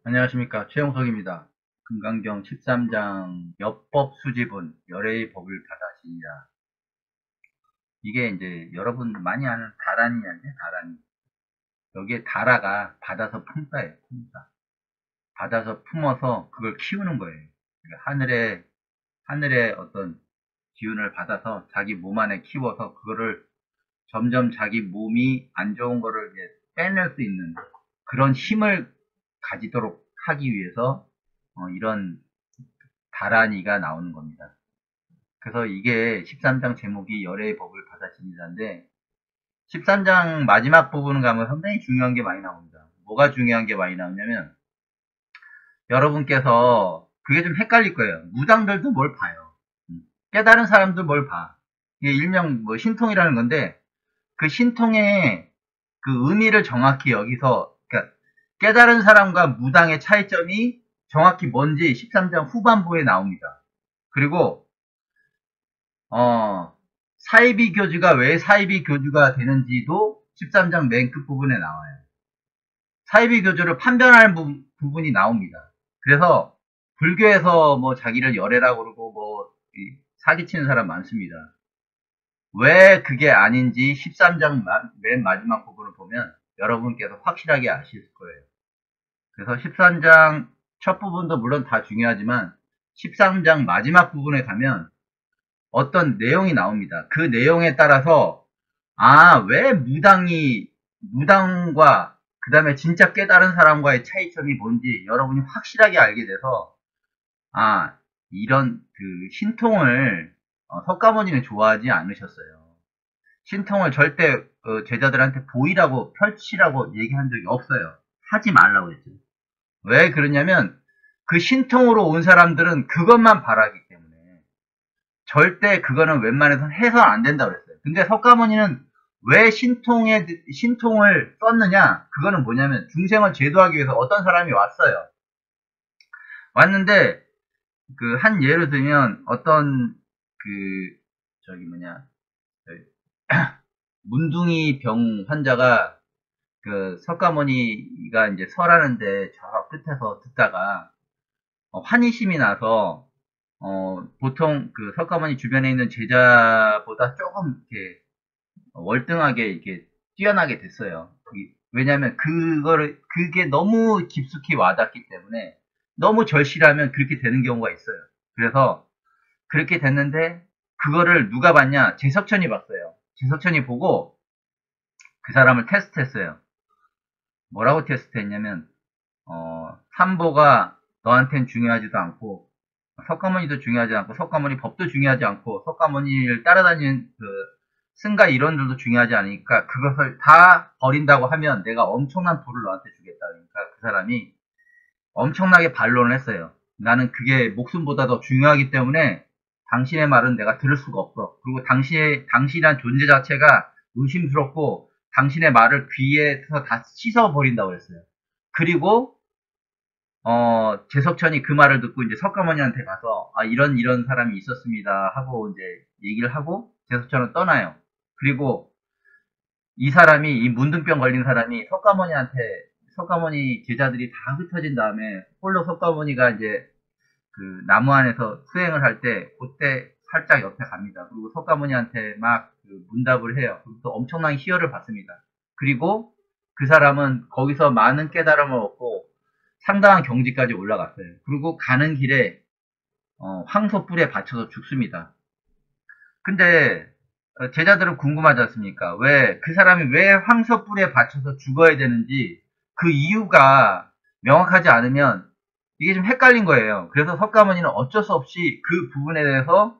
안녕하십니까. 최용석입니다. 금강경 13장 여법 수지분 열애의 법을 받아시니라. 이게 이제 여러분 많이 아는 다란이한데 다란이. 여기에 다라가 받아서 품다예요. 품다. 받아서 품어서 그걸 키우는 거예요. 그러니까 하늘의 어떤 기운을 받아서 자기 몸 안에 키워서 그거를 점점 자기 몸이 안 좋은 거를 이제 빼낼 수 있는 그런 힘을 가지도록 하기 위해서 이런 다란이가 나오는 겁니다. 그래서 이게 13장 제목이 열애의 법을 받아치니라인데 13장 마지막 부분 가면 상당히 중요한 게 많이 나옵니다. 뭐가 중요한 게 많이 나오냐면 여러분께서 그게 좀 헷갈릴 거예요. 무당들도 뭘 봐요. 깨달은 사람도 뭘 봐. 이게 일명 뭐 신통이라는 건데 그 신통의 그 의미를 정확히 여기서 그러니까 깨달은 사람과 무당의 차이점이 정확히 뭔지 13장 후반부에 나옵니다. 그리고 사이비 교주가 왜 사이비 교주가 되는지도 13장 맨 끝부분에 나와요. 사이비 교주를 판별하는 부분이 나옵니다. 그래서 불교에서 뭐 자기를 열애라고 그러고 뭐 사기치는 사람 많습니다. 왜 그게 아닌지 13장 맨 마지막 부분을 보면 여러분께서 확실하게 아실 거예요. 그래서 13장 첫 부분도 물론 다 중요하지만 13장 마지막 부분에 가면 어떤 내용이 나옵니다. 그 내용에 따라서 왜 무당과 그 다음에 진짜 깨달은 사람과의 차이점이 뭔지 여러분이 확실하게 알게 돼서 이런 그 신통을 석가모니는 좋아하지 않으셨어요. 신통을 절대 제자들한테 보이라고 펼치라고 얘기한 적이 없어요. 하지 말라고 했죠. 왜 그러냐면 그 신통으로 온 사람들은 그것만 바라기 때문에 절대 그거는 웬만해서는 해서는 안 된다고 그랬어요. 근데 석가모니는 왜 신통을 썼느냐? 그거는 뭐냐면 중생을 제도하기 위해서 어떤 사람이 왔어요. 왔는데 그 한 예를 들면 어떤 그 저기 뭐냐 문둥이 병 환자가 그 석가모니가 이제 설하는데 저 끝에서 듣다가 환희심이 나서 보통 그 석가모니 주변에 있는 제자보다 조금 이렇게 월등하게 이렇게 뛰어나게 됐어요. 왜냐하면 그게 너무 깊숙이 와닿기 때문에 너무 절실하면 그렇게 되는 경우가 있어요. 그래서 그렇게 됐는데 그거를 누가 봤냐? 제석천이 봤어요. 제석천이 보고 그 사람을 테스트했어요. 뭐라고 테스트했냐면 삼보가 너한텐 중요하지도 않고 석가모니도 중요하지 않고 석가모니 법도 중요하지 않고 석가모니를 따라다니는 그 승가 이론들도 중요하지 않으니까 그것을 다 버린다고 하면 내가 엄청난 부를 너한테 주겠다. 그러니까 그 사람이 엄청나게 반론을 했어요. 나는 그게 목숨보다 더 중요하기 때문에 당신의 말은 내가 들을 수가 없어. 그리고 당신이란 존재 자체가 의심스럽고 당신의 말을 귀에서 다 씻어버린다고 했어요. 그리고 제석천이 그 말을 듣고 이제 석가모니한테 가서 이런 사람이 있었습니다 하고 이제 얘기를 하고 제석천은 떠나요. 그리고 이 문둥병 걸린 사람이 석가모니 제자들이 다 흩어진 다음에 홀로 석가모니가 이제 그 나무 안에서 수행을 할 때 그때 살짝 옆에 갑니다. 그리고 석가모니한테 막 그 문답을 해요. 그리고 또 엄청난 희열을 받습니다. 그리고 그 사람은 거기서 많은 깨달음을 얻고 상당한 경지까지 올라갔어요. 그리고 가는 길에 황소뿔에 받쳐서 죽습니다. 근데 제자들은 궁금하지 않습니까? 그 사람이 왜 황소뿔에 받쳐서 죽어야 되는지 그 이유가 명확하지 않으면 이게 좀 헷갈린 거예요. 그래서 석가모니는 어쩔 수 없이 그 부분에 대해서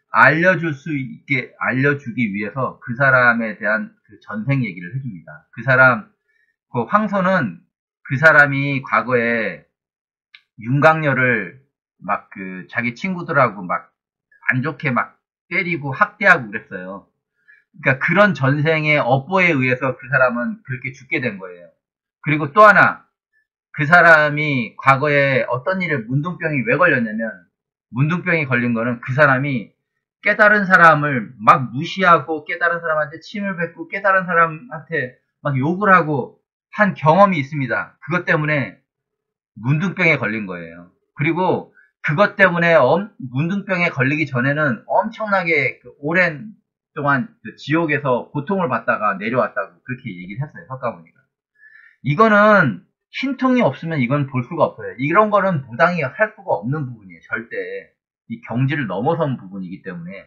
알려주기 위해서 그 사람에 대한 그 전생 얘기를 해줍니다. 그 황소는 그 사람이 과거에 윤곽열을 막 그 자기 친구들하고 막 안 좋게 막 때리고 학대하고 그랬어요. 그러니까 그런 전생의 업보에 의해서 그 사람은 그렇게 죽게 된 거예요. 그리고 또 하나, 그 사람이 과거에 어떤 일에 문둥병이 왜 걸렸냐면, 문둥병이 걸린 거는 그 사람이 깨달은 사람을 막 무시하고 깨달은 사람한테 침을 뱉고 깨달은 사람한테 막 욕을 하고 한 경험이 있습니다. 그것 때문에 문둥병에 걸린 거예요. 그리고 그것 때문에 문둥병에 걸리기 전에는 엄청나게 그 오랜 동안 그 지옥에서 고통을 받다가 내려왔다고 그렇게 얘기를 했어요. 석가모니가. 이거는 신통이 없으면 이건 볼 수가 없어요. 이런 거는 무당이 할 수가 없는 부분이에요. 절대. 이 경지를 넘어선 부분이기 때문에.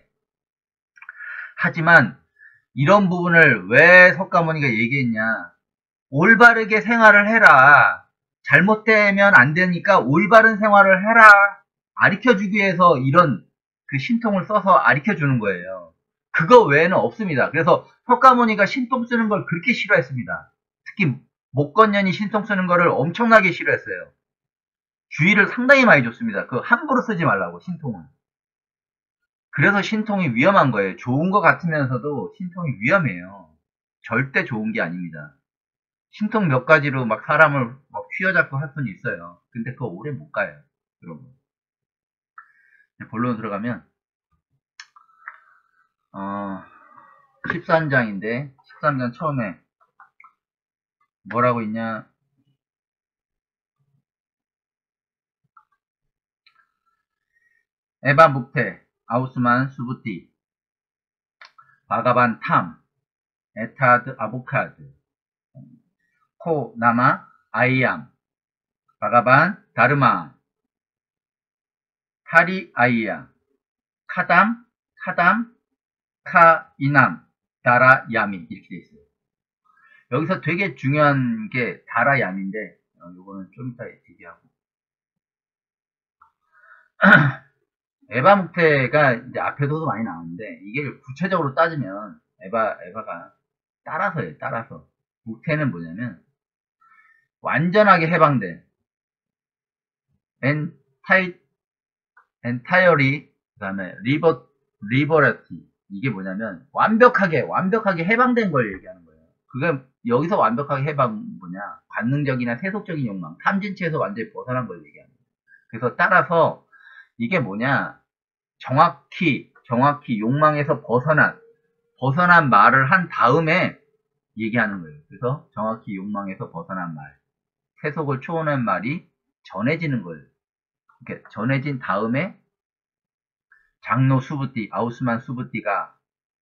하지만 이런 부분을 왜 석가모니가 얘기했냐. 올바르게 생활을 해라. 잘못되면 안 되니까 올바른 생활을 해라. 가르쳐주기 위해서 이런 그 신통을 써서 가르쳐주는 거예요. 그거 외에는 없습니다. 그래서 석가모니가 신통 쓰는 걸 그렇게 싫어했습니다. 특히 목건년이 신통 쓰는 거를 엄청나게 싫어했어요. 주의를 상당히 많이 줬습니다. 그 함부로 쓰지 말라고, 신통은. 그래서 신통이 위험한 거예요. 좋은 것 같으면서도 신통이 위험해요. 절대 좋은 게 아닙니다. 신통 몇 가지로 막 사람을 막 휘어잡고 할 수는 있어요. 근데 그거 오래 못 가요, 여러분. 본론 들어가면 13장인데 13장 처음에 뭐라고 있냐. 에바 묵테 아우스만 수부티 바가반 탐 에타드 아보카드 코 나마 아이암 바가반 다르마 타리 아이야 카담 카 이남 다라 야미 이렇게 돼 있어요. 여기서 되게 중요한 게 다라 야미인데 요거는 좀 이따 얘기하고 에바 묵테가 이제 앞에서도 많이 나오는데 이게 구체적으로 따지면 에바가 따라서예요. 따라서 묵테는 뭐냐면 완전하게 해방된 엔타이어리 그 다음에 리버러티 이게 뭐냐면 완벽하게 해방된 걸 얘기하는 거예요. 그게 여기서 완벽하게 해방 뭐냐 관능적이나 세속적인 욕망 탐진치에서 완전히 벗어난 걸 얘기하는 거예요. 그래서 따라서 이게 뭐냐 정확히 욕망에서 벗어난 말을 한 다음에 얘기하는 거예요. 그래서 정확히 욕망에서 벗어난 말 세속을 초월한 말이 전해지는 거예요. 이렇게 전해진 다음에 장로 수부띠, 아우스만 수부띠가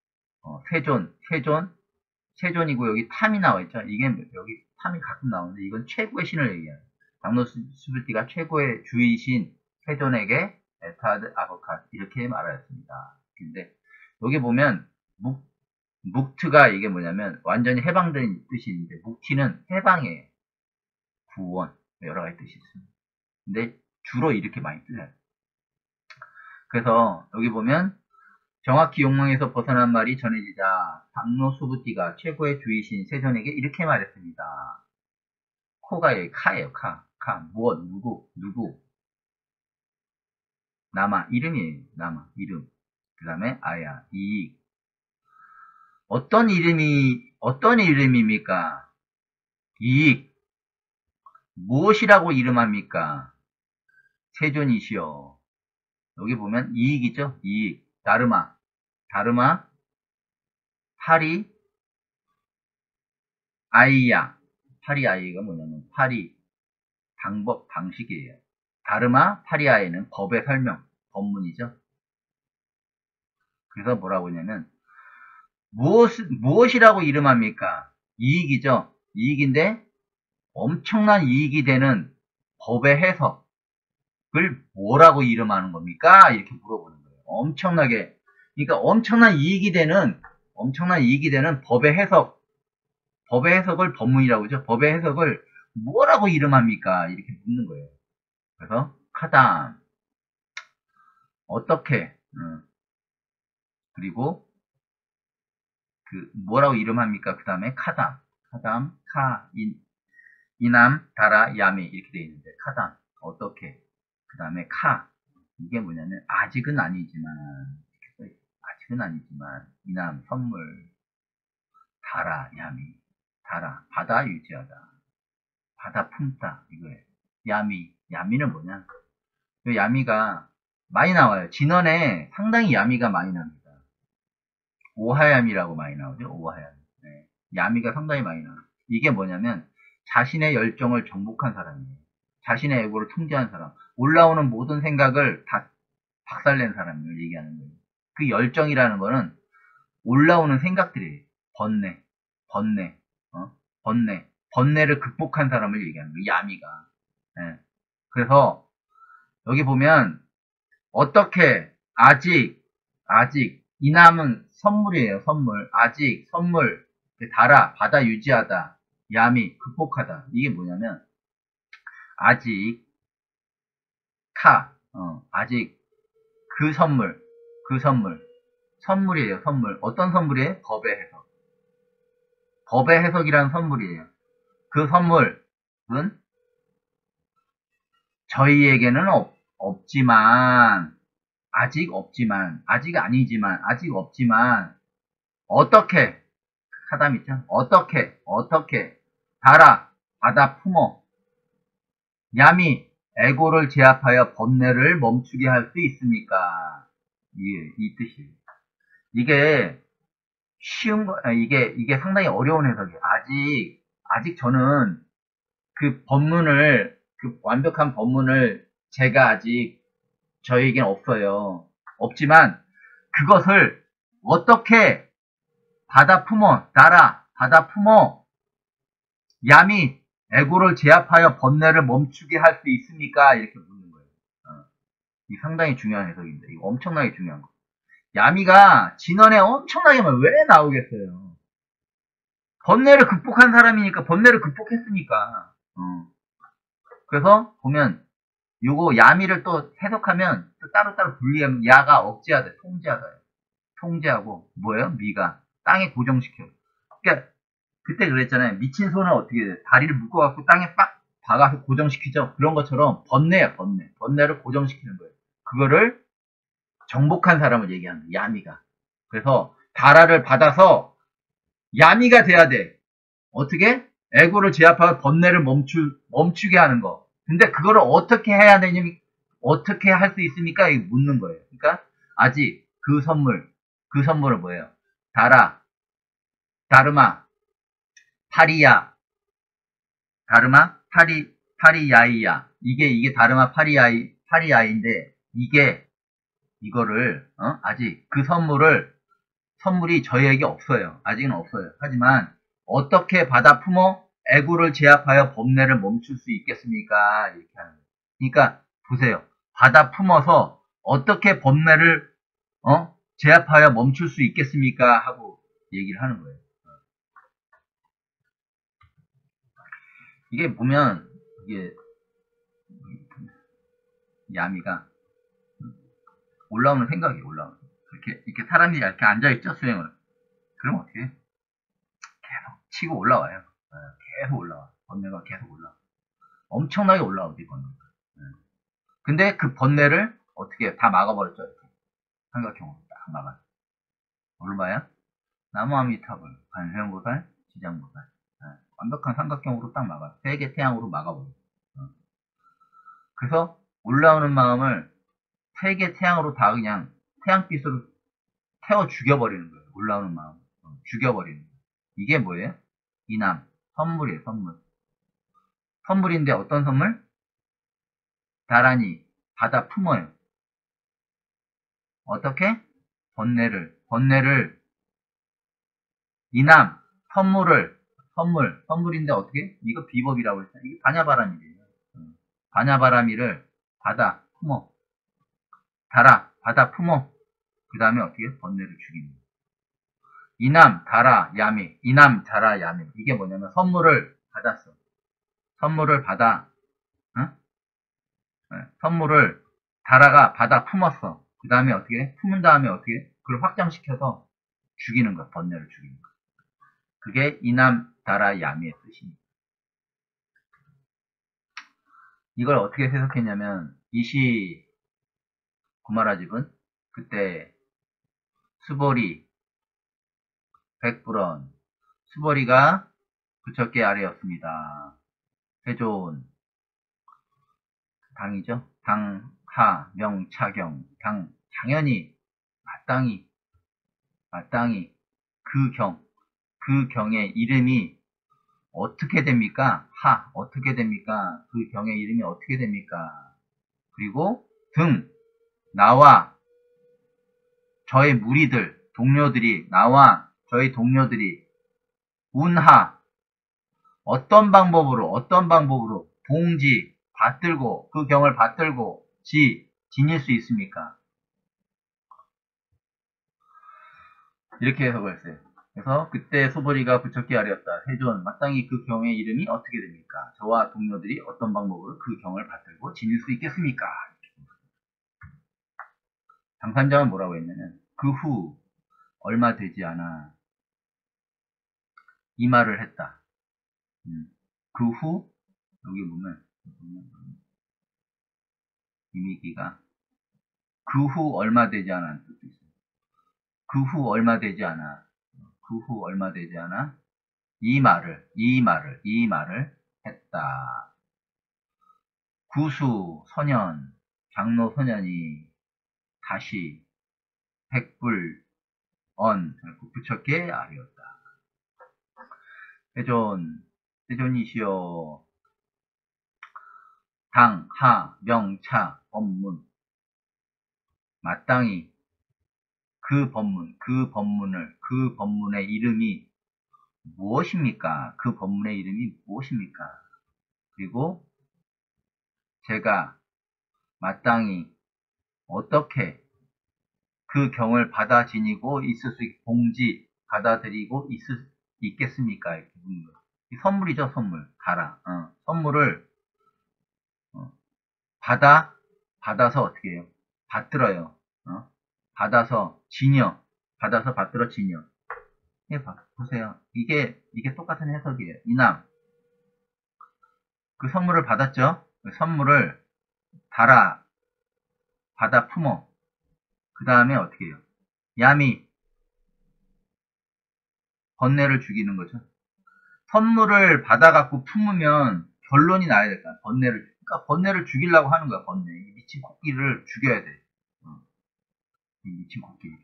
세존이고 여기 탐이 나와 있죠. 이게 여기 탐이 가끔 나오는데 이건 최고의 신을 얘기해요. 장로 수부띠가 최고의 주의신 세존에게 에타드 아보카드 이렇게 말하였습니다. 근데 여기 보면 묵트가 이게 뭐냐면 완전히 해방된 뜻이 있는데 묵티는 해방이에요. 구원 여러 가지 뜻이 있습니다. 근데 주로 이렇게 많이 쓰여요. 그래서 여기 보면 정확히 욕망에서 벗어난 말이 전해지자 장로 수부띠가 최고의 주의신 세존에게 이렇게 말했습니다. 코가 여기 카예요. 카 무엇 누구 나마 이름이에요. 나마 이름 그 다음에 아야 이익 어떤 이름입니까? 이익 무엇이라고 이름합니까? 세존이시여. 여기 보면 이익이죠. 이익 다르마 파리 아이야 파리 아이가 뭐냐면 파리 방식이에요. 다르마 파리 아이는 법의 설명 법문이죠. 그래서 뭐라고 하냐면 무엇이라고 이름합니까? 이익이죠. 이익인데 엄청난 이익이 되는 법의 해석을 뭐라고 이름하는 겁니까? 이렇게 물어보는 거예요. 그러니까 엄청난 이익이 되는 법의 해석을 법문이라고 하죠. 법의 해석을 뭐라고 이름합니까? 이렇게 묻는 거예요. 그래서 카담 어떻게 그리고 그 뭐라고 이름합니까? 그 다음에 카담 이남 다라 야미 이렇게 돼 있는데 카담 어떻게 그 다음에 이게 뭐냐면 아직은 아니지만 이남 선물 다라 야미 다라 바다 유지하다 바다 품다 이거예요. 야미는 뭐냐 이 야미가 많이 나와요. 진원에 상당히 야미가 많이 납니다. 오하야미라고 많이 나오죠. 오하야미. 네. 야미가 상당히 많이 나와요. 이게 뭐냐면 자신의 열정을 정복한 사람이에요. 자신의 에고를 통제한 사람. 올라오는 모든 생각을 다 박살낸 사람을 얘기하는 거예요. 그 열정이라는 거는 올라오는 생각들이에요. 번뇌, 번뇌, 번뇌, 번뇌를 극복한 사람을 얘기하는 거예요. 야미가. 예. 그래서 여기 보면 어떻게 아직 이남은 선물이에요. 선물. 아직 선물 달아 받아 유지하다. 야미 극복하다. 이게 뭐냐면 아직 아직 그 선물이에요. 선물. 어떤 선물이에요? 법의 해석. 법의 해석이라는 선물이에요. 그 선물은 저희에게는 없지만 아직 없지만 어떻게 사담 있죠? 어떻게 달아 받아 품어 야미 에고를 제압하여 번뇌를 멈추게 할 수 있습니까? 이 뜻이에요. 이게 쉬운 거, 이게 상당히 어려운 해석이에요. 아직 저는 그 완벽한 법문을 제가 아직 저에겐 없어요. 없지만 그것을 어떻게 받아 품어 야미 에고를 제압하여 번뇌를 멈추게 할 수 있습니까? 이렇게 묻는 거예요. 이 상당히 중요한 해석입니다. 이거 엄청나게 중요한 거. 야미가 진언에 엄청나게 왜 나오겠어요? 번뇌를 극복한 사람이니까 번뇌를 극복했으니까. 그래서 보면 요거 야미를 또 해석하면 또 따로따로 분리하면 야가 억제하다, 통제하고 뭐예요? 미가 땅에 고정시켜. 그러니까 그때 그랬잖아요. 미친 소는 어떻게 돼? 다리를 묶어갖고 땅에 빡 박아서 고정시키죠. 그런 것처럼 번뇌야, 번뇌를 고정시키는 거예요. 그거를 정복한 사람을 얘기하는 거예요. 야미가. 그래서 다라를 받아서 야미가 돼야 돼. 어떻게? 에고를 제압하고 번뇌를 멈추게 하는 거. 근데 그거를 어떻게 해야 되냐면 어떻게 할 수 있습니까? 묻는 거예요. 그러니까 아직 그 선물은 뭐예요? 다르마, 파리야이야. 이게 다르마 파리야이인데 이거를 아직 그 선물이 저희에게 없어요. 아직은 없어요. 하지만 어떻게 받아 품어 애구를 제압하여 번뇌를 멈출 수 있겠습니까? 이렇게 하는 거예요. 그러니까 보세요. 받아 품어서 어떻게 번뇌를 제압하여 멈출 수 있겠습니까? 하고 얘기를 하는 거예요. 이게 보면 이게 야미가 올라오는 생각이 올라오는. 이렇게 사람이 이렇게 앉아있죠, 수행을. 그럼 어떻게 해? 계속 치고 올라와요. 계속 올라와. 번뇌가 계속 올라와. 엄청나게 올라오지, 번뇌가. 근데 그 번뇌를 어떻게 다 막아버렸죠, 이렇게. 삼각형으로 딱 막아요. 뭘로 봐요? 나무아미타불, 관세음보살, 지장보살. 완벽한 삼각형으로 딱 막아요. 세계 태양으로 막아버려요. 그래서 올라오는 마음을 세계 태양으로 다 그냥 태양빛으로 태워 죽여버리는 거예요. 올라오는 마음. 죽여버리는 거예요. 이게 뭐예요? 이남. 선물이에요, 선물. 선물인데 어떤 선물? 다란히 받아 품어요. 어떻게? 번뇌를 이남, 선물인데 어떻게? 이거 비법이라고 했어요. 이게 반야바람이래요. 반야바람이를 받아 품어. 받아 품어. 그 다음에 어떻게? 번뇌를 죽이는 거예요. 이남, 다라, 야미. 이게 뭐냐면 선물을 받았어. 선물을 받아, 선물을 다라가 받아 품었어. 그 다음에 어떻게? 품은 다음에 어떻게? 그걸 확장시켜서 죽이는 거야. 번뇌를 죽이는 거야. 그게 이남, 다라, 야미의 뜻입니다. 이걸 어떻게 해석했냐면 이시 구마라집은 그때 수보리, 백불원, 수보리가 부처께 아래였습니다. 세존, 당이죠. 당, 하, 명, 차경, 당연히 마땅히 그 경의 이름이 어떻게 됩니까? 하, 어떻게 됩니까? 그 경의 이름이 어떻게 됩니까? 그리고 등, 나와 저의 무리들, 동료들이, 나와 저희 동료들이 운하, 어떤 방법으로 봉지, 받들고, 그 경을 받들고, 지닐 수 있습니까? 이렇게 해석을 했어요. 그래서 그때 소보리가 부처께 아뢰었다. 세존, 마땅히 그 경의 이름이 어떻게 됩니까? 저와 동료들이 어떤 방법으로 그 경을 받들고 지닐 수 있겠습니까? 당산자는 뭐라고 했냐면 그 후 얼마 되지 않아 이 말을 했다. 그 후 여기 보면 이미기가 그 후 얼마 되지 않아 뜻도 있어요. 그 후 얼마 되지 않아. 그 후 얼마 되지 않아 이 말을 했다. 구수 선현 장로 선현이 다시 백불 부처께 아뢰었다. 세존이시여 당, 하, 명, 차, 법문 마땅히 그 법문의 이름이 무엇입니까? 그 법문의 이름이 무엇입니까? 그리고 제가 마땅히 어떻게 그 경을 받아 지니고 있을 수 봉지 받아들이고 있겠습니까? 이렇게 묻는 거예요. 선물이죠, 선물. 가라. 선물을 받아서 어떻게 해요? 받들어요. 받아서 받들어 지녀. 보세요. 이게 똑같은 해석이에요. 이남, 그 선물을 받았죠? 그 선물을 받아 품어. 그 다음에 어떻게 해요? 야미, 번뇌를 죽이는 거죠. 선물을 받아갖고 품으면 결론이 나야 될까? 그러니까 번뇌를 죽이려고 하는 거야, 번뇌. 이 미친 코끼리를 죽여야 돼. 이 미친 코끼리.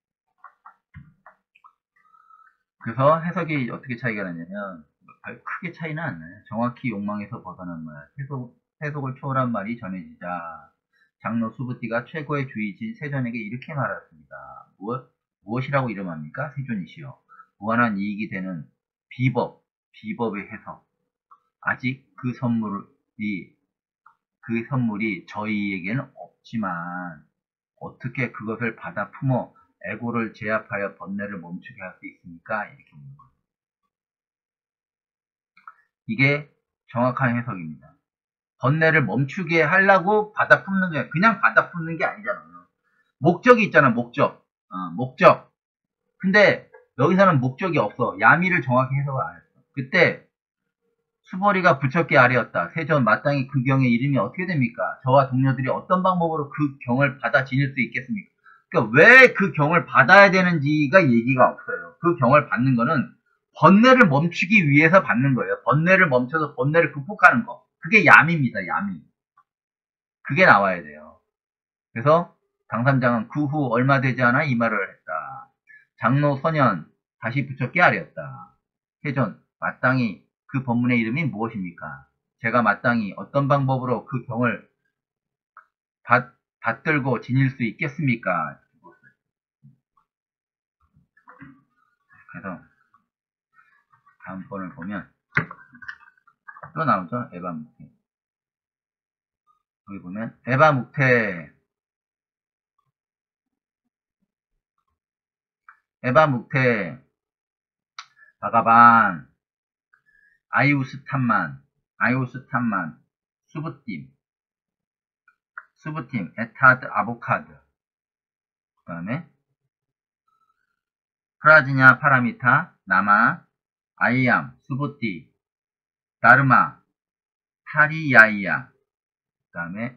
그래서 해석이 어떻게 차이가 나냐면, 크게 차이는 안 나요. 정확히 욕망에서 벗어난 말. 해석을 초월한 말이 전해지자, 장로 수부띠가 최고의 주의진 세존에게 이렇게 말했습니다. 무엇이라고 이름합니까? 세존이시여. 무한한 이익이 되는 비법의 해석. 아직 그 선물이 저희에게는 없지만 어떻게 그것을 받아 품어 에고를 제압하여 번뇌를 멈추게 할 수 있습니까? 이렇게 묻는 거예요. 이게 정확한 해석입니다. 번뇌를 멈추게 하려고 받아 품는 게 그냥 받아 품는 게 아니잖아요. 목적이 있잖아, 목적. 목적. 근데 여기서는 목적이 없어. 야미를 정확히 해석을 안 했어. 그때 수보리가 부처께 아뢰었다. 세존 마땅히 그 경의 이름이 어떻게 됩니까? 저와 동료들이 어떤 방법으로 그 경을 받아 지닐 수 있겠습니까? 그러니까 왜 그 경을 받아야 되는지가 얘기가 없어요. 그 경을 받는 거는 번뇌를 멈추기 위해서 받는 거예요. 번뇌를 멈춰서 번뇌를 극복하는 거. 그게 야미입니다. 야미. 그게 나와야 돼요. 그래서 당삼장은 그 후 얼마 되지 않아 이 말을 했다. 장로 선현 다시 부처께 아뢰었다. 세존 마땅히 그 법문의 이름이 무엇입니까? 제가 마땅히 어떤 방법으로 그 경을 받들고 지닐 수 있겠습니까? 그래서 다음 번을 보면 또 나오죠. 에바묵태. 여기 보면 에바묵태 바가반 아이우스탄만 수부팀 에타드 아보카드 그 다음에 프라지냐 파라미타 나마 아이암 수부띠 다르마 타리야이야 그 다음에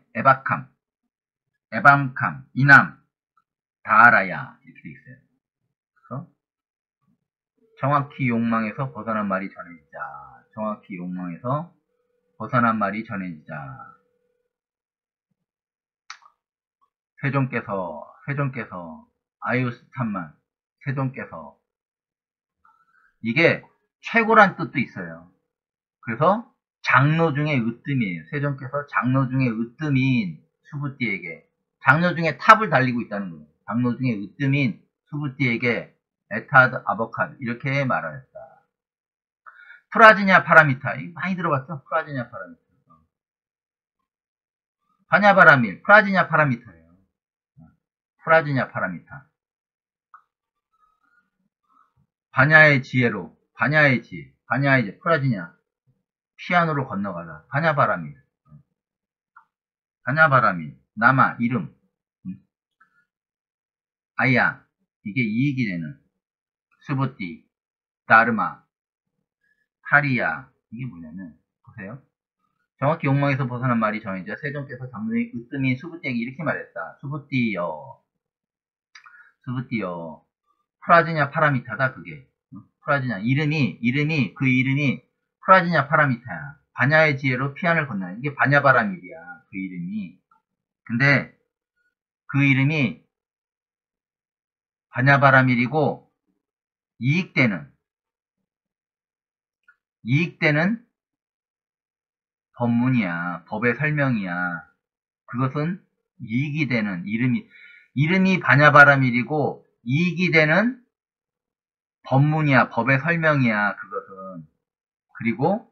에밤캄 이남 다하라야 이렇게 돼 있어요. 그래서 정확히 욕망에서 벗어난 말이 전해지자 세존께서 아유스탄만 세존께서 이게 최고란 뜻도 있어요. 그래서 장로 중에 으뜸이에요. 세종께서 장로 중에 으뜸인 수부띠에게, 장로 중에 탑을 달리고 있다는 거예요. 장로 중에 으뜸인 수부띠에게 에타드 아보카드 이렇게 말하였다. 프라지냐 파라미타, 이거 많이 들어봤죠? 프라지냐 파라미타. 바냐바라밀, 프라지냐 파라미타예요. 프라지냐 파라미타. 바냐의 지혜로, 바냐의 지혜, 프라지냐, 피아노로 건너가다. 바냐바라밀, 바냐바라밀, 나마, 이름, 아야, 이게 이익이 되는, 스부띠, 다르마, 파리야, 이게 뭐냐면, 보세요. 정확히 욕망에서 벗어난 말이 정해져 세종께서 장로의 으뜸인 수부띠에게 이렇게 말했다. 수부띠여, 프라지냐 파라미타다, 그게. 프라지냐, 그 이름이 프라지냐 파라미타야. 바냐의 지혜로 피안을 건너는, 이게 바냐바라밀이야, 그 이름이. 근데, 그 이름이 바냐바라밀이고, 이익되는 법문이야. 법의 설명이야. 그것은 이익이 되는 이름이 바냐바라밀이고 이익이 되는 법문이야. 법의 설명이야. 그것은. 그리고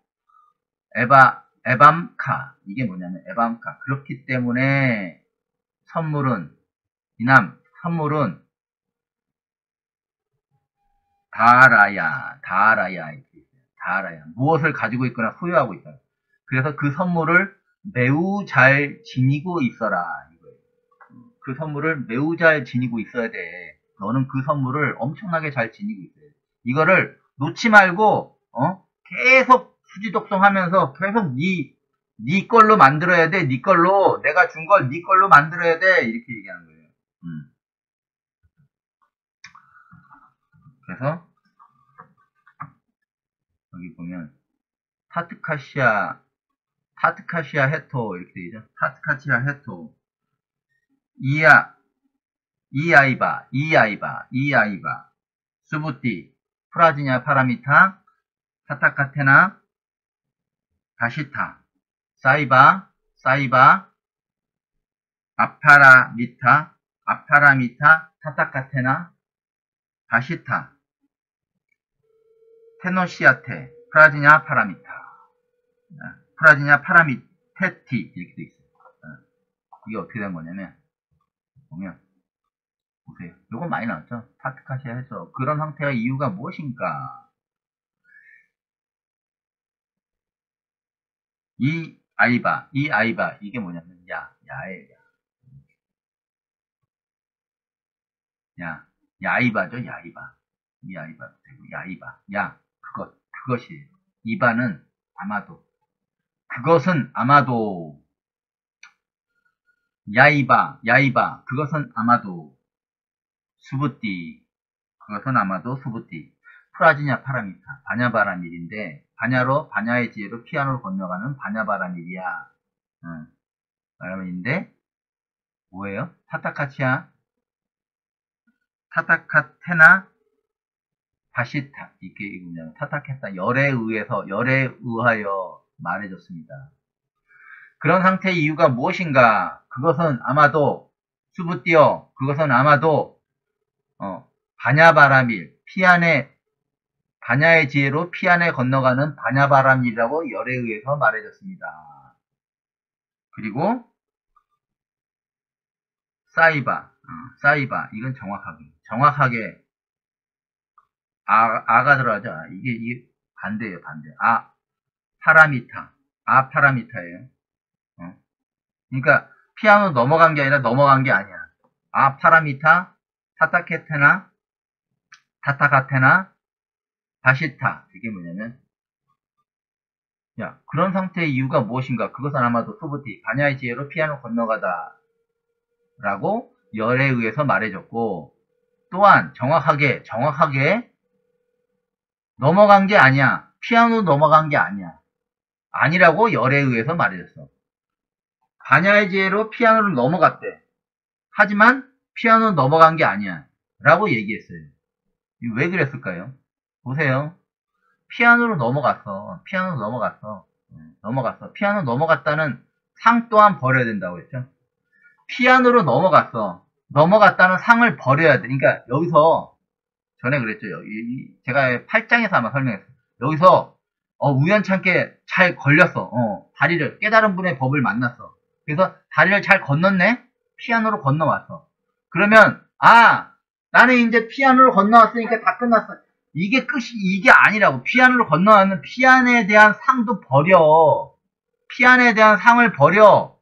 에밤카. 이게 뭐냐면 에밤카. 그렇기 때문에 선물은 다라야. 무엇을 가지고 있거나 소유하고 있다. 그래서 그 선물을 매우 잘 지니고 있어라. 이거예요. 그 선물을 매우 잘 지니고 있어야 돼. 너는 그 선물을 엄청나게 잘 지니고 있어야 돼. 이거를 놓지 말고 계속 수지독성하면서 계속 네 걸로 만들어야 돼. 네 걸로 내가 준 걸 네 걸로 만들어야 돼. 이렇게 얘기하는 거예요. 그래서 여기 보면 타트카시아 헤토 이렇게 되죠. 타트카시아 헤토 이아이바 수부띠 프라지냐 파라미타 타타카테나 다시타 사이바 아파라미타 타타카테나 다시타 테노시아테 프라지냐 파라미테티 이렇게 돼 있어요. 이게 어떻게 된 거냐면 보면 보세요. 요건 많이 나왔죠. 타트카시아 해서 그런 상태가 이유가 무엇인가? 이 아이바 이게 뭐냐면 야예요. 야이바죠. 야이바 되고 그것이에요. 이바는 아마도, 그것은 아마도, 야이바 그것은 아마도 수부띠, 프라지냐 파라미타 바냐바라밀인데 바냐의 지혜로 피아노를 건너가는 바냐바라밀이야. 바라밀인데 뭐예요? 타타카테나 다시타 이게 뭐냐면 타타케타 열에 의하여 말해줬습니다. 그런 상태의 이유가 무엇인가? 그것은 아마도 수부띠어 그것은 아마도 바냐바라밀 바냐의 지혜로 피안에 건너가는 바냐바라밀이라고 열에 의해서 말해줬습니다. 그리고 사이바 이건 정확하게 아가 들어가죠. 이게 반대예요. 반대. 파라미타예요. 그러니까 피아노 넘어간 게 아니라 넘어간 게 아니야. 파라미타 타타카테나 다시타. 이게 뭐냐면 그런 상태의 이유가 무엇인가? 그것은 아마도 수부띠 바냐의 지혜로 피아노 건너가다 라고 열에 의해서 말해줬고, 또한 정확하게 넘어간 게 아니야. 피아노 넘어간 게 아니야. 아니라고 열에 의해서 말해줬어. 바냐의 지혜로 피아노를 넘어갔대. 하지만 피아노 넘어간 게 아니야. 라고 얘기했어요. 왜 그랬을까요? 보세요. 피아노로 넘어갔어. 피아노로 넘어갔어. 넘어갔어. 피아노 넘어갔다는 상 또한 버려야 된다고 했죠. 피아노로 넘어갔어. 넘어갔다는 상을 버려야 돼. 그러니까 여기서 전에 그랬죠. 제가 8장에서 아마 설명했어요. 여기서 우연찮게 잘 걸렸어. 다리를 깨달은 분의 법을 만났어. 그래서 다리를 잘 건넜네. 피아노로 건너왔어. 그러면 나는 이제 피아노로 건너왔으니까 다 끝났어. 이게 끝이 이게 아니라고. 피아노로 건너왔는 피아노에 대한 상도 버려. 피아노에 대한 상을 버려.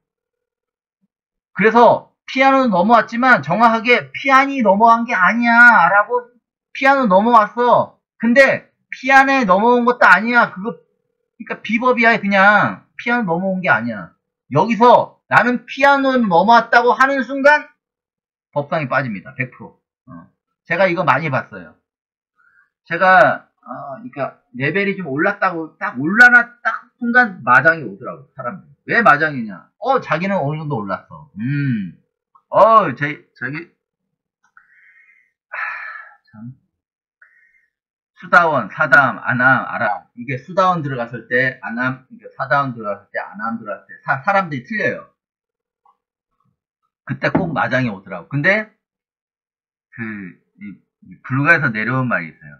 그래서 피아노는 넘어왔지만 정확하게 피아니 넘어간 게 아니야 라고. 피아노 넘어왔어. 근데 피아노에 넘어온 것도 아니야. 그러니까 비법이야. 그냥 피아노 넘어온 게 아니야. 여기서 나는 피아노 넘어왔다고 하는 순간 법상이 빠집니다. 100%. 제가 이거 많이 봤어요. 제가 그러니까 레벨이 좀 올랐다고 딱 올라나 딱 순간 마장이 오더라고. 사람들. 왜 마장이냐? 자기는 어느 정도 올랐어. 자기 참. 수다원, 사담, 아남, 아람. 이게 수다원 들어갔을 때, 아남, 이게 사다원 들어갔을 때, 아남 들어갔을 때, 사람들이 틀려요. 그때 꼭 마장이 오더라고. 근데, 불가에서 내려온 말이 있어요.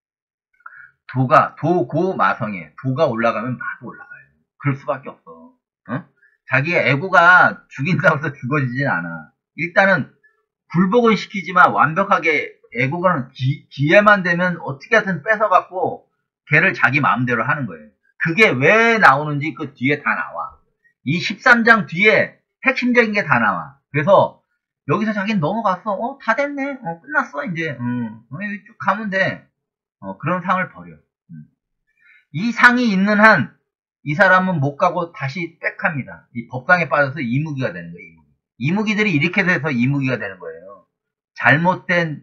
고, 마성에, 도가 올라가면 마도 올라가요. 그럴 수밖에 없어. 자기의 에고가 죽인다고 해서 죽어지진 않아. 일단은, 굴복은 시키지만 완벽하게 에고가는 기회만 되면 어떻게 하든 뺏어갖고 걔를 자기 마음대로 하는 거예요. 그게 왜 나오는지 그 뒤에 다 나와. 이 13장 뒤에 핵심적인 게 다 나와. 그래서 여기서 자기는 넘어갔어. 다 됐네. 끝났어 이제. 쭉 가면 돼. 그런 상을 버려. 이 상이 있는 한 이 사람은 못 가고 다시 빽합니다. 이 법상에 빠져서 이무기가 되는 거예요. 이무기들이 이렇게 돼서 이무기가 되는 거예요. 잘못된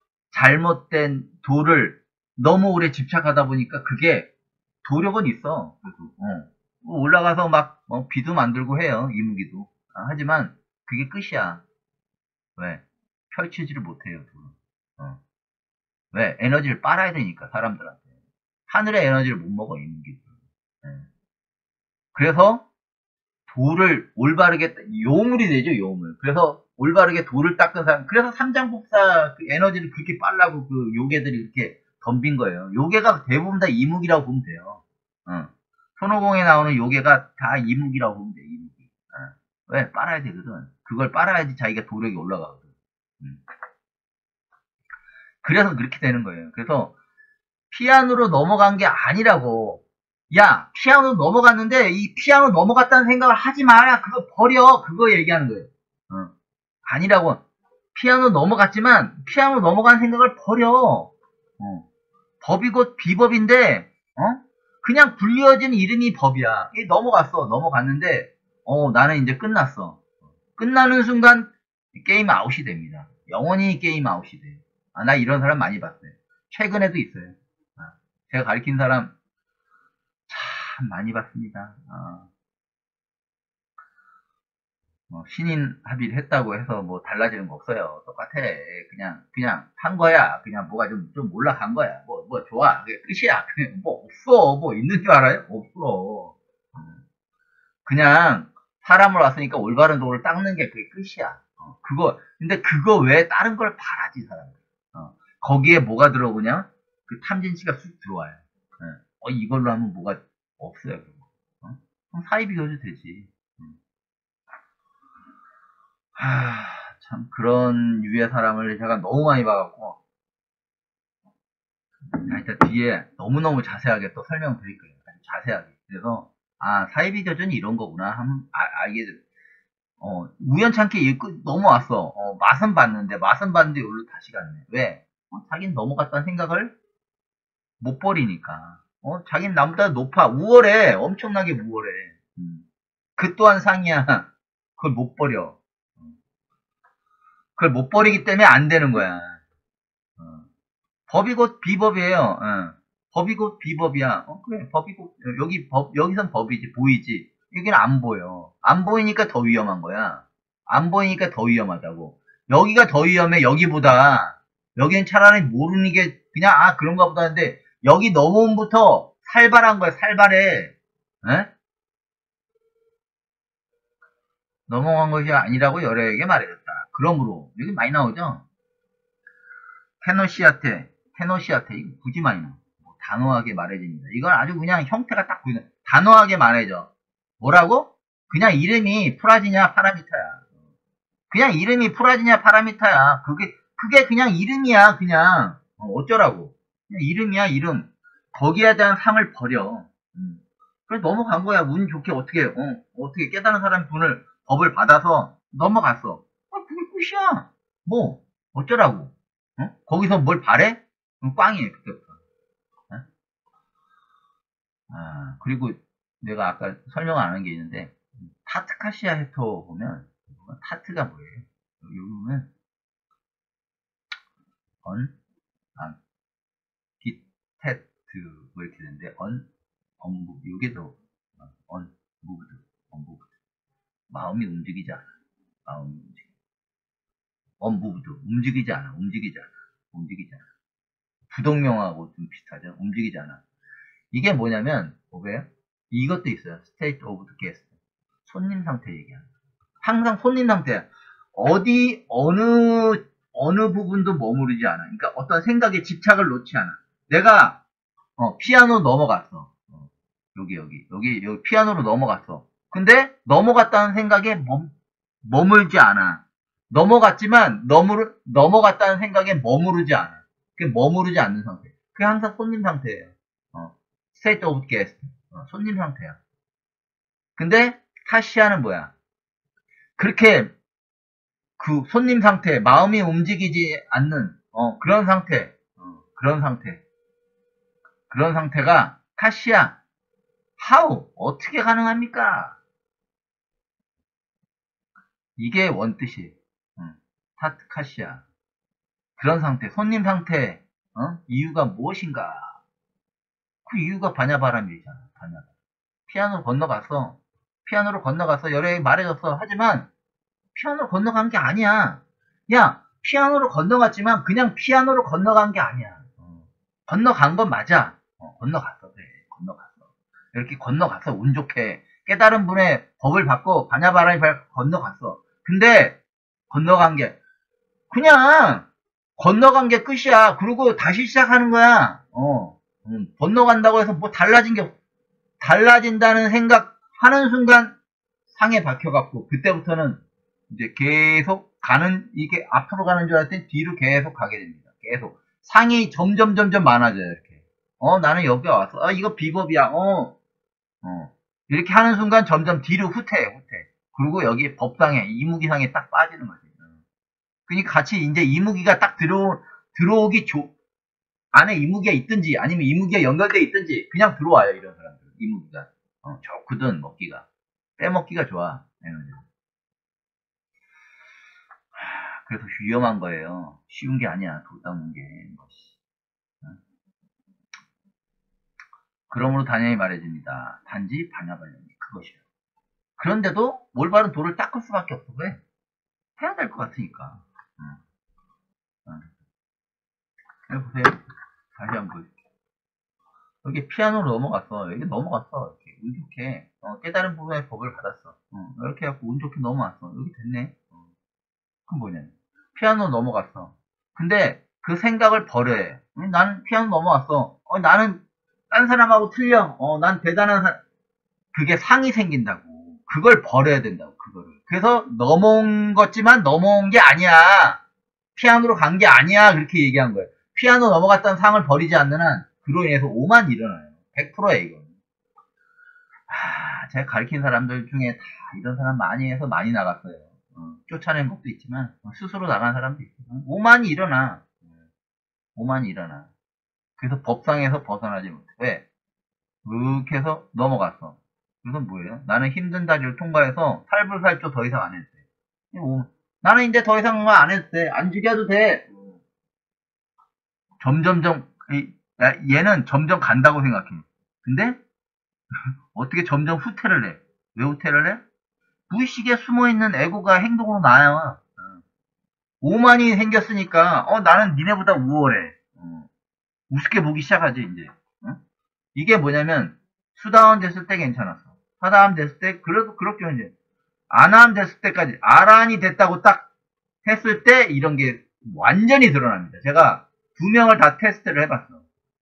도를 너무 오래 집착하다 보니까 그게 도력은 있어. 그래도, 올라가서 막 비도 만들고 해요. 이무기도. 하지만 그게 끝이야. 왜? 펼치지를 못해요. 도를. 왜? 에너지를 빨아야 되니까 사람들한테. 하늘의 에너지를 못 먹어 이무기들. 그래서 도를 올바르게 요물이 되죠. 요물. 그래서 올바르게 도를 닦은 사람. 그래서 삼장법사 그 에너지를 그렇게 빨라고 그 요괴들이 이렇게 덤빈 거예요. 요괴가 대부분 다 이무기라고 보면 돼요. 손오공에 나오는 요괴가 다 이무기라고 보면 돼. 이무기. 왜? 빨아야 되거든. 그걸 빨아야지 자기가 도력이 올라가거든. 그래서 그렇게 되는 거예요. 그래서 피아노로 넘어간 게 아니라고. 야, 피아노 넘어갔는데 이 피아노 넘어갔다는 생각을 하지 마라. 그거 버려. 그거 얘기하는 거예요. 아니라고. 피아노 넘어갔지만 피아노 넘어간 생각을 버려. 법이 곧 비법인데 그냥 불리어진 이름이 법이야. 넘어갔어. 넘어갔는데 나는 이제 끝났어. 끝나는 순간 게임 아웃이 됩니다. 영원히 게임 아웃이 돼. 나 이런 사람 많이 봤어요. 최근에도 있어요. 제가 가르친 사람 참 많이 봤습니다. 신인 합의를 했다고 해서 뭐 달라지는 거 없어요. 똑같아. 그냥 한 거야. 그냥 뭐가 좀 올라간 거야. 뭐 좋아. 그게 끝이야. 뭐 없어. 뭐 있는 줄 알아요? 없어. 그냥 사람을 왔으니까 올바른 도를 닦는 게 그게 끝이야. 근데 그거 외에 다른 걸 바라지, 사람들. 거기에 뭐가 들어오냐? 그 탐진치가 쑥 들어와요. 이걸로 하면 뭐가 없어요. 그럼 사이비 교주 되지. 참 그런 유의 사람을 제가 너무 많이 봐갖고 일단 뒤에 너무너무 자세하게 또 설명드릴 거예요. 아주 자세하게. 그래서 사이비 교주는 이런 거구나 하면 알게 돼. 우연찮게 넘어왔어. 맛은 봤는데 여기로 다시 갔네. 왜? 자기는 넘어갔다는 생각을 못 버리니까. 자기는 나보다 높아. 우월해. 엄청나게 우월해. 그 또한 상이야. 그걸 못 버려. 그걸 못 버리기 때문에 안 되는 거야. 법이 곧 비법이에요. 법이 곧 비법이야. 그래, 법이 곧, 여기선 법이지, 보이지. 여기는 안 보여. 안 보이니까 더 위험한 거야. 안 보이니까 더 위험하다고. 여기가 더 위험해, 여기보다. 여기는 차라리 모르는 게, 그냥, 그런가 보다 하는데, 여기 넘어옴부터 살발한 거야, 살발해. 에? 넘어간 것이 아니라고 여러에게 말해줬다. 그러므로 여기 많이 나오죠? 테너시아테 이거 굳이 많이 나와. 단호하게 말해줍니다. 이건 아주 그냥 형태가 딱 보이는 단호하게 말해줘. 뭐라고? 그냥 이름이 프라지냐 파라미타야. 그냥 이름이 프라지냐 파라미타야. 그게 그냥 이름이야. 그냥 어쩌라고. 그냥 이름이야 이름. 거기에 대한 상을 버려. 그래서 넘어간 거야. 운 좋게 어떻게 깨달은 사람이 법을 받아서 넘어갔어. 그게 끝이야. 뭐 어쩌라고. 거기서 뭘 바래? 꽝이에요 그때부터. 그리고 내가 아까 설명 안 한 게 있는데 타트카시아 헤토 보면 타트가 뭐예요? 여기 보면 디테트 뭐 이렇게 되는데 요게 더 언무브드 마음이 움직이지 않아. 마음이 움직이지 않아. 부동명하고 좀 비슷하죠. 움직이지 않아. 이게 뭐냐면 뭐예요? 이것도 있어요. state of the guest. 손님 상태 얘기하는 거야. 항상 손님 상태야. 어느 부분도 머무르지 않아. 그러니까 어떤 생각에 집착을 놓지 않아. 내가 피아노 넘어갔어. 여기 피아노로 넘어갔어. 근데 넘어갔다는 생각에 머물지 않아. 넘어갔지만 넘어갔다는 생각에 머무르지 않아. 그게 머무르지 않는 상태. 그게 항상 손님 상태예요. state of guest. 손님 상태야. 근데 타시아는 뭐야? 그렇게 그 손님 상태, 마음이 움직이지 않는 그런 상태, 그런 상태가 타시아. how 어떻게 가능합니까? 이게 원뜻이에요. 타트카시아. 그런 상태, 손님 상태, 이유가 무엇인가? 그 이유가 바냐바람이잖아. 바냐바람. 피아노로 건너갔어. 여러에게 말해줬어. 하지만 피아노로 건너간 게 아니야. 야, 피아노로 건너갔지만 그냥 피아노로 건너간 게 아니야. 건너간 건 맞아. 건너갔어. 그래. 건너갔어. 이렇게 건너갔어. 운 좋게. 깨달은 분의 법을 받고 바냐바람이 건너갔어. 근데 건너간 게 그냥 건너간 게 끝이야. 그리고 다시 시작하는 거야. 건너간다고 해서 뭐 달라진다는 생각하는 순간 상에 박혀갖고 그때부터는 이제 계속 이게 앞으로 가는 줄 알았더니 뒤로 계속 가게 됩니다. 계속 상이 점점 많아져요. 이렇게 나는 여기 왔어. 이거 비법이야. 이렇게 하는 순간 점점 뒤로 후퇴. 그리고 여기 법상에 이무기상에 딱 빠지는 거지. 그러니까 같이 이제 이무기가 딱 들어오기 안에 이무기가 있든지 아니면 이무기가 연결돼 있든지 그냥 들어와요. 이런 사람들 이무기가 좋거든. 먹기가 빼먹기가 좋아. 그래서 위험한 거예요. 쉬운 게 아니야. 돌 닦는 게. 그러므로 단연히 말해줍니다. 단지 바냐발령이 그것이요. 그런데도 올바른 돌을 닦을 수밖에 없어. 왜? 해야 될 것 같으니까. 보세요. 다시 한번 보여줄게요. 여기 피아노로 넘어갔어. 여기 넘어갔어. 이렇게 운 좋게 깨달은 부분의 법을 받았어. 이렇게 해갖고 운 좋게 넘어왔어. 여기 됐네. 그럼 뭐냐? 피아노 넘어갔어. 근데 그 생각을 버려야 해. 나는 피아노 넘어왔어. 나는 딴 사람하고 틀려. 난 대단한 사람. 그게 상이 생긴다고. 그걸 버려야 된다고. 그거를. 그래서 넘어온 거지만 넘어온 게 아니야. 피아노로 간 게 아니야. 그렇게 얘기한 거예요. 피아노 넘어갔다는 상을 버리지 않는 한 그로 인해서 오만 일어나요. 100%야 이거. 제가 가르친 사람들 중에 다 이런 사람 많이 해서 많이 나갔어요. 쫓아낸 것도 있지만 스스로 나간 사람도 있고 오만이 일어나. 그래서 법상에서 벗어나지 못해. 왜? 이렇게 해서 넘어갔어. 그래서 뭐예요? 나는 힘든 다리를 통과해서 살불살조 더 이상 안 해도 돼. 나는 이제 더 이상 안 해도 돼. 안 죽여도 돼. 얘는 점점 간다고 생각해. 근데 어떻게 점점 후퇴를 해? 왜 후퇴를 해? 무의식에 숨어있는 에고가 행동으로 나와. 오만이 생겼으니까 나는 니네보다 우월해. 우습게 보기 시작하지, 이제. 응? 이게 뭐냐면, 수다운 됐을 때 괜찮았어. 하다운 됐을 때, 그래도 그렇게 이제, 아나함 됐을 때까지, 아란이 됐다고 딱 했을 때, 이런 게 완전히 드러납니다. 제가 두 명을 다 테스트를 해봤어.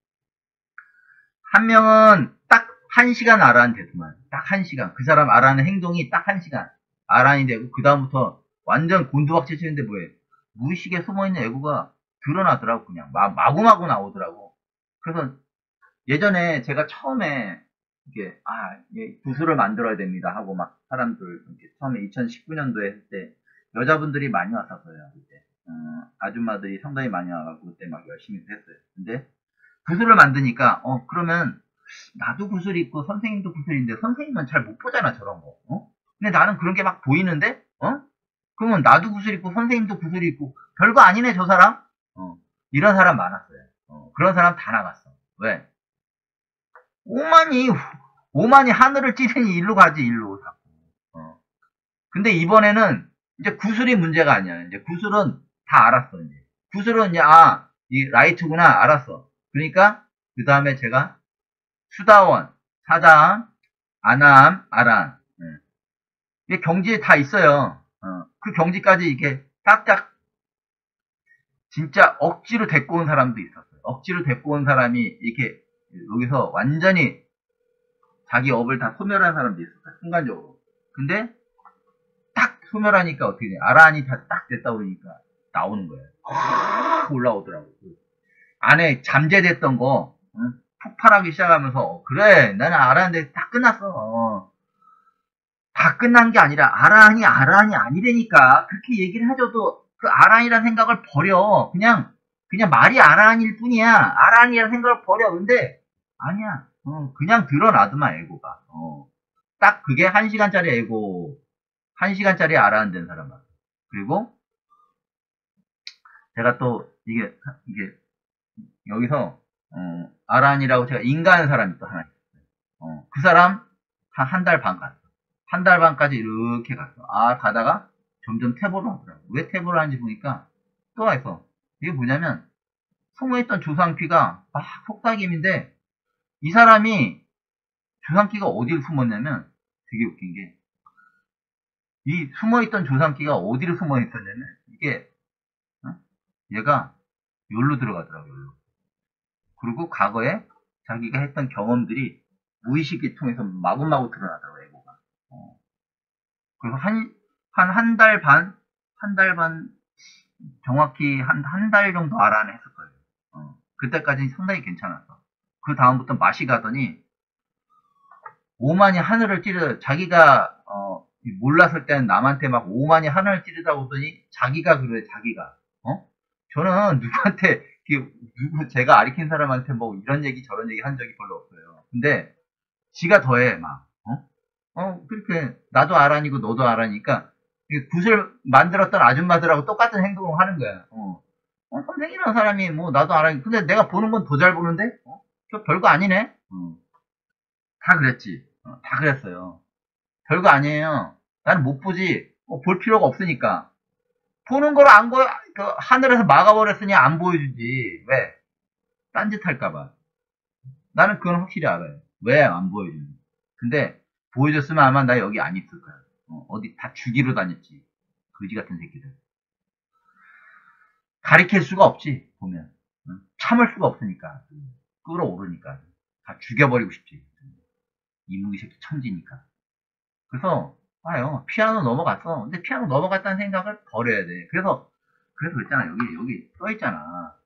한 명은 딱 1시간 아란 됐구만. 딱 1시간. 그 사람 아란의 행동이 딱 1시간. 아란이 되고, 그다음부터 완전 곤두박질 치는데 뭐해. 무의식에 숨어있는 애구가 드러나더라고, 그냥. 마구마구 나오더라고. 그래서 예전에 제가 처음에, 이게, 구슬을 만들어야 됩니다 하고 막 사람들, 이렇게 처음에 2019년도에 했을 때, 여자분들이 많이 왔었어요, 그때. 아줌마들이 상당히 많이 와가지고 그때 막 열심히 했어요. 근데, 구슬을 만드니까, 그러면, 나도 구슬 있고 선생님도 구슬인데 선생님은 잘 못 보잖아, 저런 거. 근데 나는 그런 게 막 보이는데, 그러면 나도 구슬 있고 선생님도 구슬이 있고 별거 아니네, 저 사람? 이런 사람 많았어요. 그런 사람 다 나갔어. 왜? 오만이, 오만이 하늘을 찌르니 일로 가지, 일로. 자꾸. 근데 이번에는 이제 구슬이 문제가 아니야. 이제 구슬은 다 알았어, 이제. 구슬은 이제, 이 라이트구나, 알았어. 그러니까, 그 다음에 제가 수다원, 사다함, 아나함, 아란. 이게 경지에 다 있어요. 그 경지까지 이렇게 딱딱 진짜 억지로 데리고 온 사람도 있었어요. 억지로 데리고 온 사람이 이렇게 여기서 완전히 자기 업을 다 소멸한 사람도 있었어요. 순간적으로. 근데 딱 소멸하니까 어떻게 돼? 아란이 다 딱 됐다 그러니까 나오는 거예요. 확 올라오더라고. 안에 잠재됐던 거 폭발하기 시작하면서 그래 나는 아란인데 다 끝났어. 다 끝난 게 아니라 아란이 아니라니까 그렇게 얘기를 해줘도 그 아란이라는 생각을 버려. 그냥 말이 아란일 뿐이야. 아란이라는 생각을 버려. 근데 아니야. 그냥 드러나더만 에고가. 딱 그게 1시간짜리 에고 1시간짜리 아란 된 사람아. 그리고 제가 또 이게 여기서 아란이라고 제가 인가하는 사람이 또 하나 있어요. 그 사람 한 달 반 갔어. 한 달 반까지 이렇게 갔어. 가다가 점점 퇴보를 하더라고. 왜 퇴보를 하는지 보니까 또 와서 이게 뭐냐면 숨어있던 조상피가 막 속삭임인데 이 사람이 조상기가 어디를 숨었냐면 되게 웃긴 게 이 숨어있던 조상기가 어디를 숨어있었냐면 이게 얘가 여기로 들어가더라고. 여기로. 그리고 과거에 자기가 했던 경험들이 무의식을 통해서 마구마구 드러나더라고. 애고가. 그래서 한 달 반, 한 달 반, 정확히 한 달 정도 알아는 했을 거예요. 그때까지는 상당히 괜찮았어. 그 다음부터 맛이 가더니, 오만이 하늘을 찌르, 자기가, 몰랐을 때는 남한테 막 오만이 하늘을 찌르다 보더니, 자기가 그래, 자기가. 저는 누구한테, 제가 아리킨 사람한테 뭐 이런 얘기 저런 얘기 한 적이 별로 없어요. 근데, 지가 더해, 막. 그렇게, 나도 알아니고 너도 알아니까, 굿을 만들었던 아줌마들하고 똑같은 행동을 하는 거야. 선생이라는 사람이 뭐 나도 알아. 근데 내가 보는 건 더 잘 보는데? 저 별거 아니네? 다 그랬지. 다 그랬어요. 별거 아니에요. 나는 못 보지. 볼 필요가 없으니까. 보는 걸 안 보여, 하늘에서 막아버렸으니 안 보여주지. 왜? 딴짓 할까봐. 나는 그건 확실히 알아요. 왜 안 보여주는지. 근데, 보여줬으면 아마 나 여기 안 있을 거야. 어디 다 죽이러 다녔지. 거지 같은 새끼들. 가리킬 수가 없지, 보면. 참을 수가 없으니까. 끌어오르니까. 다 죽여버리고 싶지. 이무기 새끼 천지니까. 그래서, 봐요. 피아노 넘어갔어. 근데 피아노 넘어갔다는 생각을 버려야 돼. 그래서 그랬잖아. 여기 써있잖아.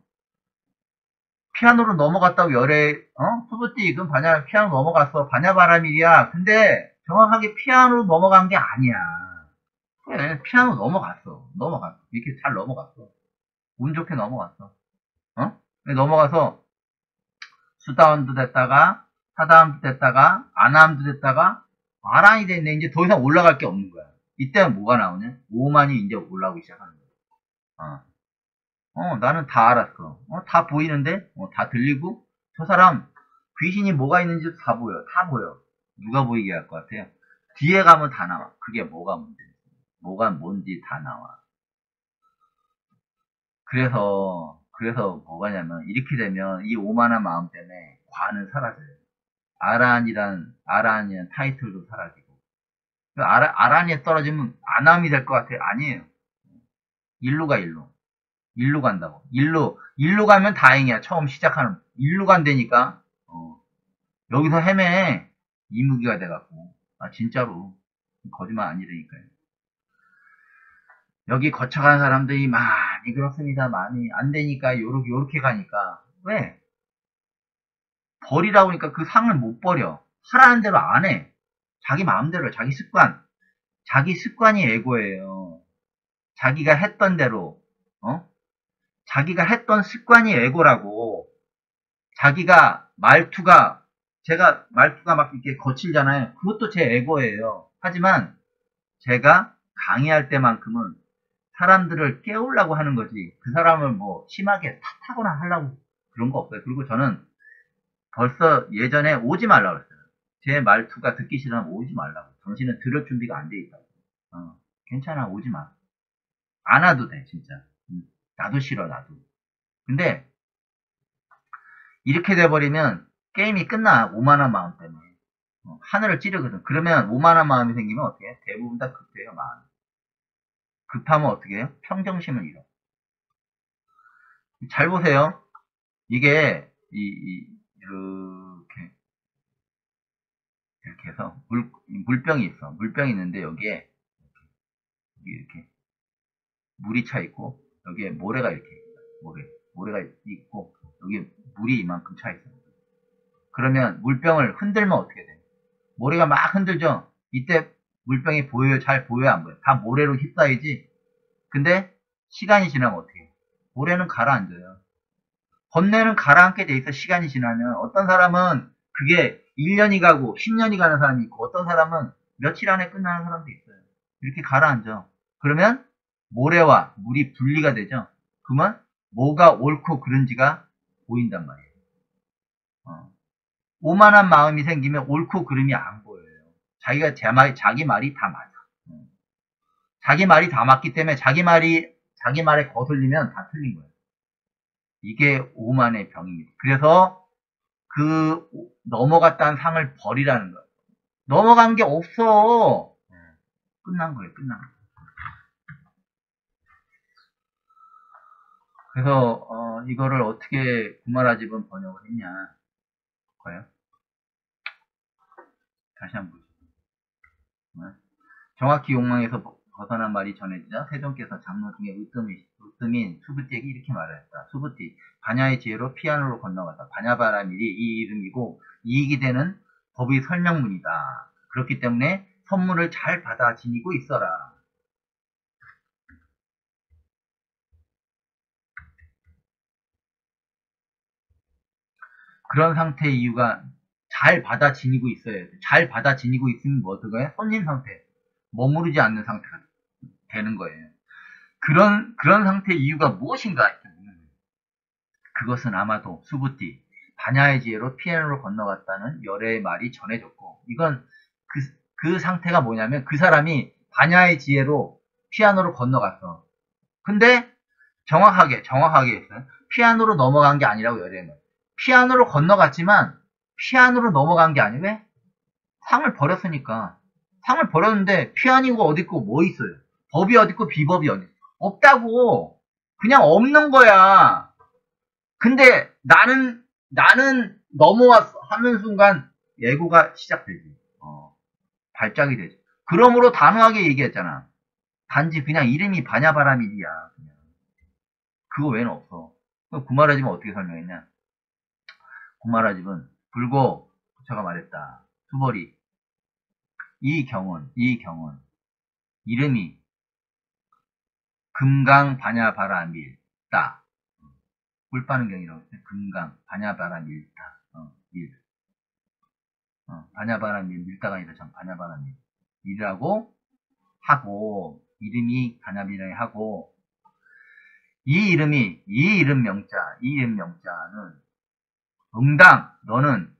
피아노로 넘어갔다고 푸브띠, 그럼 피아노 넘어갔어. 반야바라밀이야. 근데, 정확하게 피아노로 넘어간 게 아니야. 그래, 피아노 넘어갔어. 이렇게 잘 넘어갔어. 운 좋게 넘어갔어. 넘어가서, 수다운도 됐다가, 사다음도 됐다가, 아나함도 됐다가, 아란이 됐네. 이제 더 이상 올라갈 게 없는 거야. 이때는 뭐가 나오냐? 오만이 이제 올라오기 시작하는 거야. 나는 다 알았어. 다 보이는데? 다 들리고? 저 사람, 귀신이 뭐가 있는지 다 보여. 다 보여. 누가 보이게 할 것 같아요? 뒤에 가면 다 나와. 그게 뭐가 문제지. 뭐가 뭔지 다 나와. 그래서, 그래서 뭐가냐면 이렇게 되면 이 오만한 마음 때문에 과는 사라져요. 아란이란 타이틀도 사라지고. 아란이에 떨어지면 아남이 될 것 같아요. 아니에요. 일로 가, 일로. 일로 간다고. 일로 가면 다행이야. 처음 시작하는. 일로 간다니까. 여기서 헤매. 이무기가 돼갖고. 아, 진짜로. 거짓말 아니라니까요. 여기 거쳐간 사람들이 많이 그렇습니다. 많이. 안 되니까 요렇게 가니까. 왜? 버리라고 하니까 그 상을 못 버려. 하라는 대로 안 해. 자기 마음대로, 자기 습관. 자기 습관이 에고예요. 자기가 했던 대로, 자기가 했던 습관이 에고라고. 자기가 제가 말투가 막 이렇게 거칠잖아요. 그것도 제 에고예요. 하지만 제가 강의할 때만큼은 사람들을 깨우려고 하는 거지. 그 사람을 뭐 심하게 탓하거나 하려고 그런 거 없어요. 그리고 저는 벌써 예전에 오지 말라고 그랬어요. 제 말투가 듣기 싫으면 오지 말라고. 당신은 들을 준비가 안 돼 있다고. 괜찮아, 오지 마. 안 와도 돼, 진짜. 나도 싫어, 나도. 근데 이렇게 돼버리면 게임이 끝나. 오만한 마음 때문에. 하늘을 찌르거든. 그러면 오만한 마음이 생기면 어떻게 해? 대부분 다 급해요, 마음. 급하면 어떻게 해요? 평정심을 잃어. 잘 보세요. 이게 이렇게 해서 물병이 있어. 물병이 있는데 여기에 이렇게 물이 차 있고 여기에 모래가 이렇게 모래가 있고 여기 물이 이만큼 차 있어. 그러면 물병을 흔들면 어떻게 돼? 모래가 막 흔들죠. 이때 물병이 보여요? 잘 보여요? 안 보여요? 다 모래로 휩싸이지. 근데 시간이 지나면 어떻게 해요? 모래는 가라앉아요. 번뇌는 가라앉게 돼 있어. 시간이 지나면 어떤 사람은 그게 1년이 가고 10년이 가는 사람이 있고 어떤 사람은 며칠 안에 끝나는 사람도 있어요. 이렇게 가라앉아. 그러면 모래와 물이 분리가 되죠. 그러면 뭐가 옳고 그른지가 보인단 말이에요. 오만한 마음이 생기면 옳고 그름이 안 보여요. 자기 말이 다 맞아. 자기 말이 다 맞기 때문에 자기 말에 거슬리면 다 틀린 거예요. 이게 오만의 병입니다. 그래서 그 넘어갔다는 상을 버리라는 거예요. 넘어간 게 없어. 끝난 거예요. 끝난 거예요. 그래서 이거를 어떻게 구마라집은 번역을 했냐. 볼까요? 다시 한번 보시죠. 정확히 욕망에서 벗어난 말이 전해지자 세종께서 장로 중에 으뜸인 수부띠에게 이렇게 말하였다. 수부띠, 반야의 지혜로 피아노로 건너가다. 반야바라밀이 이 이름이고 이익이 되는 법의 설명문이다. 그렇기 때문에 선물을 잘 받아 지니고 있어라. 그런 상태의 이유가 잘 받아 지니고 있어야 돼. 잘 받아 지니고 있으면 뭐 어떡해? 손님 상태. 머무르지 않는 상태가 되는 거예요. 그런 상태의 이유가 무엇인가? 그것은 아마도 수부띠, 반야의 지혜로 피아노로 건너갔다는 열애의 말이 전해졌고, 이건 그 상태가 뭐냐면 그 사람이 반야의 지혜로 피아노로 건너갔어. 근데 정확하게 했어요. 피아노로 넘어간 게 아니라고 열애의 말. 피아노로 건너갔지만 피아노로 넘어간 게 아니고 왜? 상을 버렸으니까. 상을 버렸는데 피아니고 어딨고 뭐 있어요? 법이 어딨고 비법이 어딨어? 없다고. 그냥 없는 거야. 근데 나는 넘어왔어 하는 순간 예고가 시작되지. 발작이 되지. 그러므로 단호하게 얘기했잖아. 단지 그냥 이름이 반야바라밀이야. 그냥. 그거 외에는 없어. 구마라집은 어떻게 설명했냐? 구마라집은 불고 부처가 말했다. 수벌이 이 경은 이름이 금강 반야바라밀다. 꿀 빠는 경이라고 했어요. 금강 반야바라밀다. 밀. 반야바라밀 밀다가 아니라 참 반야바라밀 밀이라고 하고 이름이 반야밀이라고 하고 이 이름 명자는 너는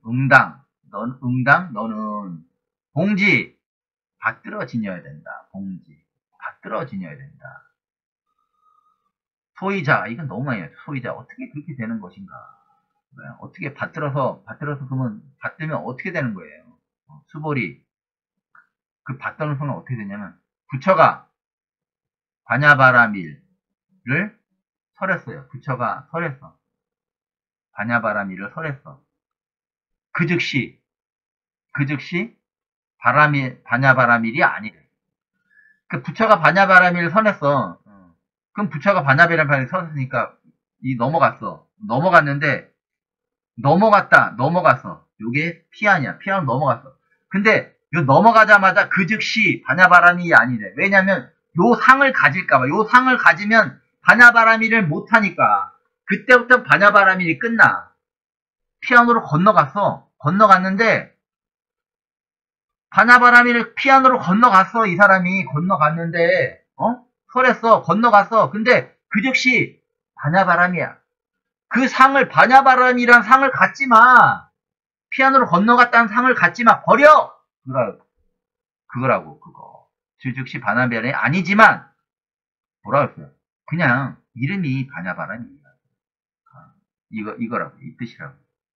봉지 받들어 지녀야 된다. 봉지 받들어 지녀야 된다. 소이자, 이건 너무 많이 해요. 소이자, 어떻게 그렇게 되는 것인가? 어떻게 받들어서 그러면, 받들면 어떻게 되는 거예요? 수벌이, 그 받드는 손은 어떻게 되냐면, 부처가 바냐바라밀을 설했어요. 부처가 설했어. 바냐바라밀을 설했어. 그 즉시, 바냐바라밀이 아니래. 그 부처가 바냐바라밀을 선했어. 그럼 부처가 바냐바라밀을 선했으니까, 넘어갔어. 넘어갔어. 요게 피안이야. 피안 넘어갔어. 근데, 요 넘어가자마자 그 즉시 바냐바라밀이 아니래. 왜냐면, 요 상을 가질까봐. 요 상을 가지면 바냐바라밀을 못하니까. 그때부터 바냐바라밀이 끝나. 피안으로 건너갔는데, 바냐바라밀을 피안으로 건너갔어. 이 사람이 건너갔는데, 설했어. 건너갔어. 근데 그 즉시 바냐바람이야. 그 상을, 바냐바람이란 상을 갖지 마. 피안으로 건너갔다는 상을 갖지 마. 버려! 그거라고, 그거. 그 즉시 바냐바람이 아니지만, 뭐라 그랬어요? 그냥 이름이 바냐바람이야. 이거라고, 이 뜻이라고.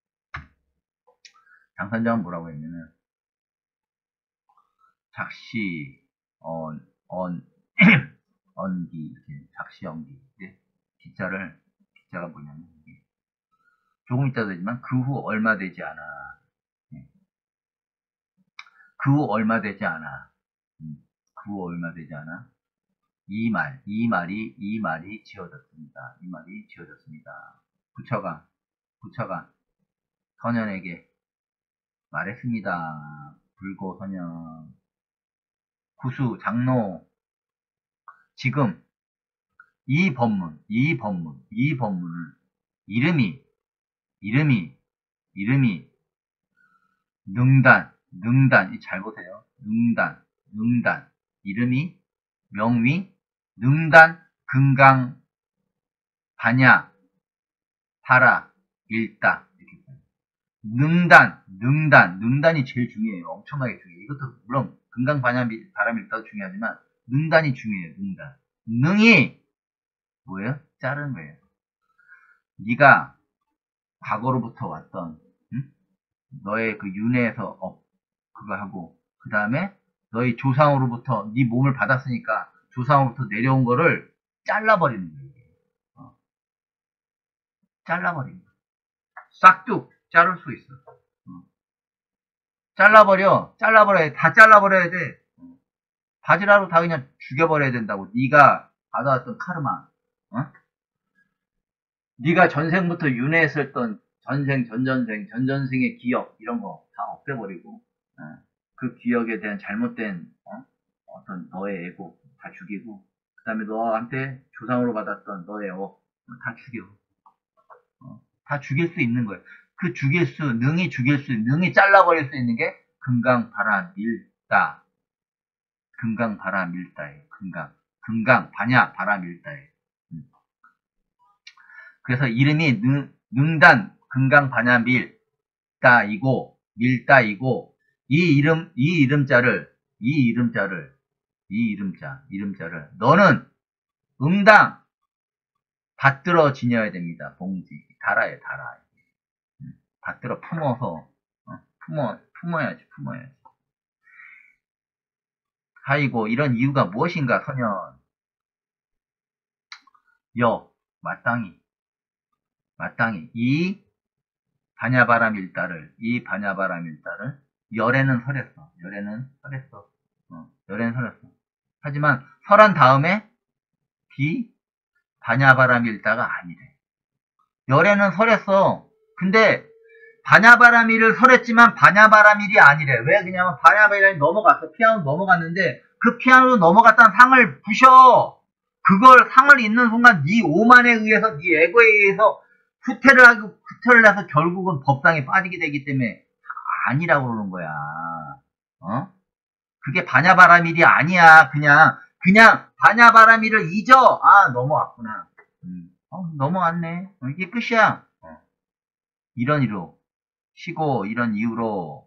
장선장은 뭐라고 했냐면, 작시, 언기, 이렇게, 작시, 언기. 기자가 뭐냐면, 조금 이따 되지만, 그 후 얼마 되지 않아. 그 후 얼마 되지 않아. 그 후 얼마 되지 않아. 이 말이 지어졌습니다. 이 말이 지어졌습니다. 부처가 선현에게 말했습니다. 불고 선현. 구수, 장로, 지금 이 법문을 이름이 능단, 잘 보세요. 능단, 이름이 명위, 능단, 금강, 반야, 파라, 일다. 능단이 제일 중요해요. 엄청나게 중요해요. 이것도 물론 금강, 반야, 바람, 일다도 중요하지만 능단이 중요해요. 능이 뭐예요? 자른 거예요. 네가 과거로부터 왔던 너의 그 윤회에서 그거 하고 그 다음에 너희 조상으로부터 네 몸을 받았으니까 조상으로부터 내려온 거를 잘라버리는 거예요. 잘라버리는 거예요. 싹둑 자를 수 있어. 다 잘라버려야 돼. 바지라로 다 그냥 죽여버려야 된다고. 네가 받아왔던 카르마, 네가 전생부터 윤회했었던 전전생의 기억 이런 거 다 없애버리고 그 기억에 대한 잘못된 어떤 너의 에고 다 죽이고 그 다음에 너한테 조상으로 받았던 너의 다 죽여. 다 죽일 수 있는 거예요. 능이 잘라버릴 수 있는 게 금강 바라 밀다예요. 금강 반야 바라 밀다예요. 그래서 이름이 능단 금강 반야 밀다이고 이 이름자를 너는 응당 받들어 지녀야 됩니다. 봉지 달아요. 받들어 품어서 품어야지. 하이고 이런 이유가 무엇인가 선현 마땅히 이 바냐바람 일다를 열에는 설했어. 하지만 설한 다음에 바냐바람 일다가 아니래. 열에는 설했어. 근데 바냐바라밀을 설했지만 바냐바라밀이 아니래. 왜 그냐면 바냐바라밀이 넘어갔어. 피아노 넘어갔는데 그 피아노로 넘어갔다는 상을 부셔. 그걸 상을 잇는 순간 네 오만에 의해서 네 에고에 의해서 후퇴를 해서 결국은 법상에 빠지게 되기 때문에 아니라고 그러는 거야. 그게 바냐바라밀이 아니야. 그냥 바냐바라밀을 잊어. 넘어왔구나. 넘어왔네. 이게 끝이야. 이런 이유로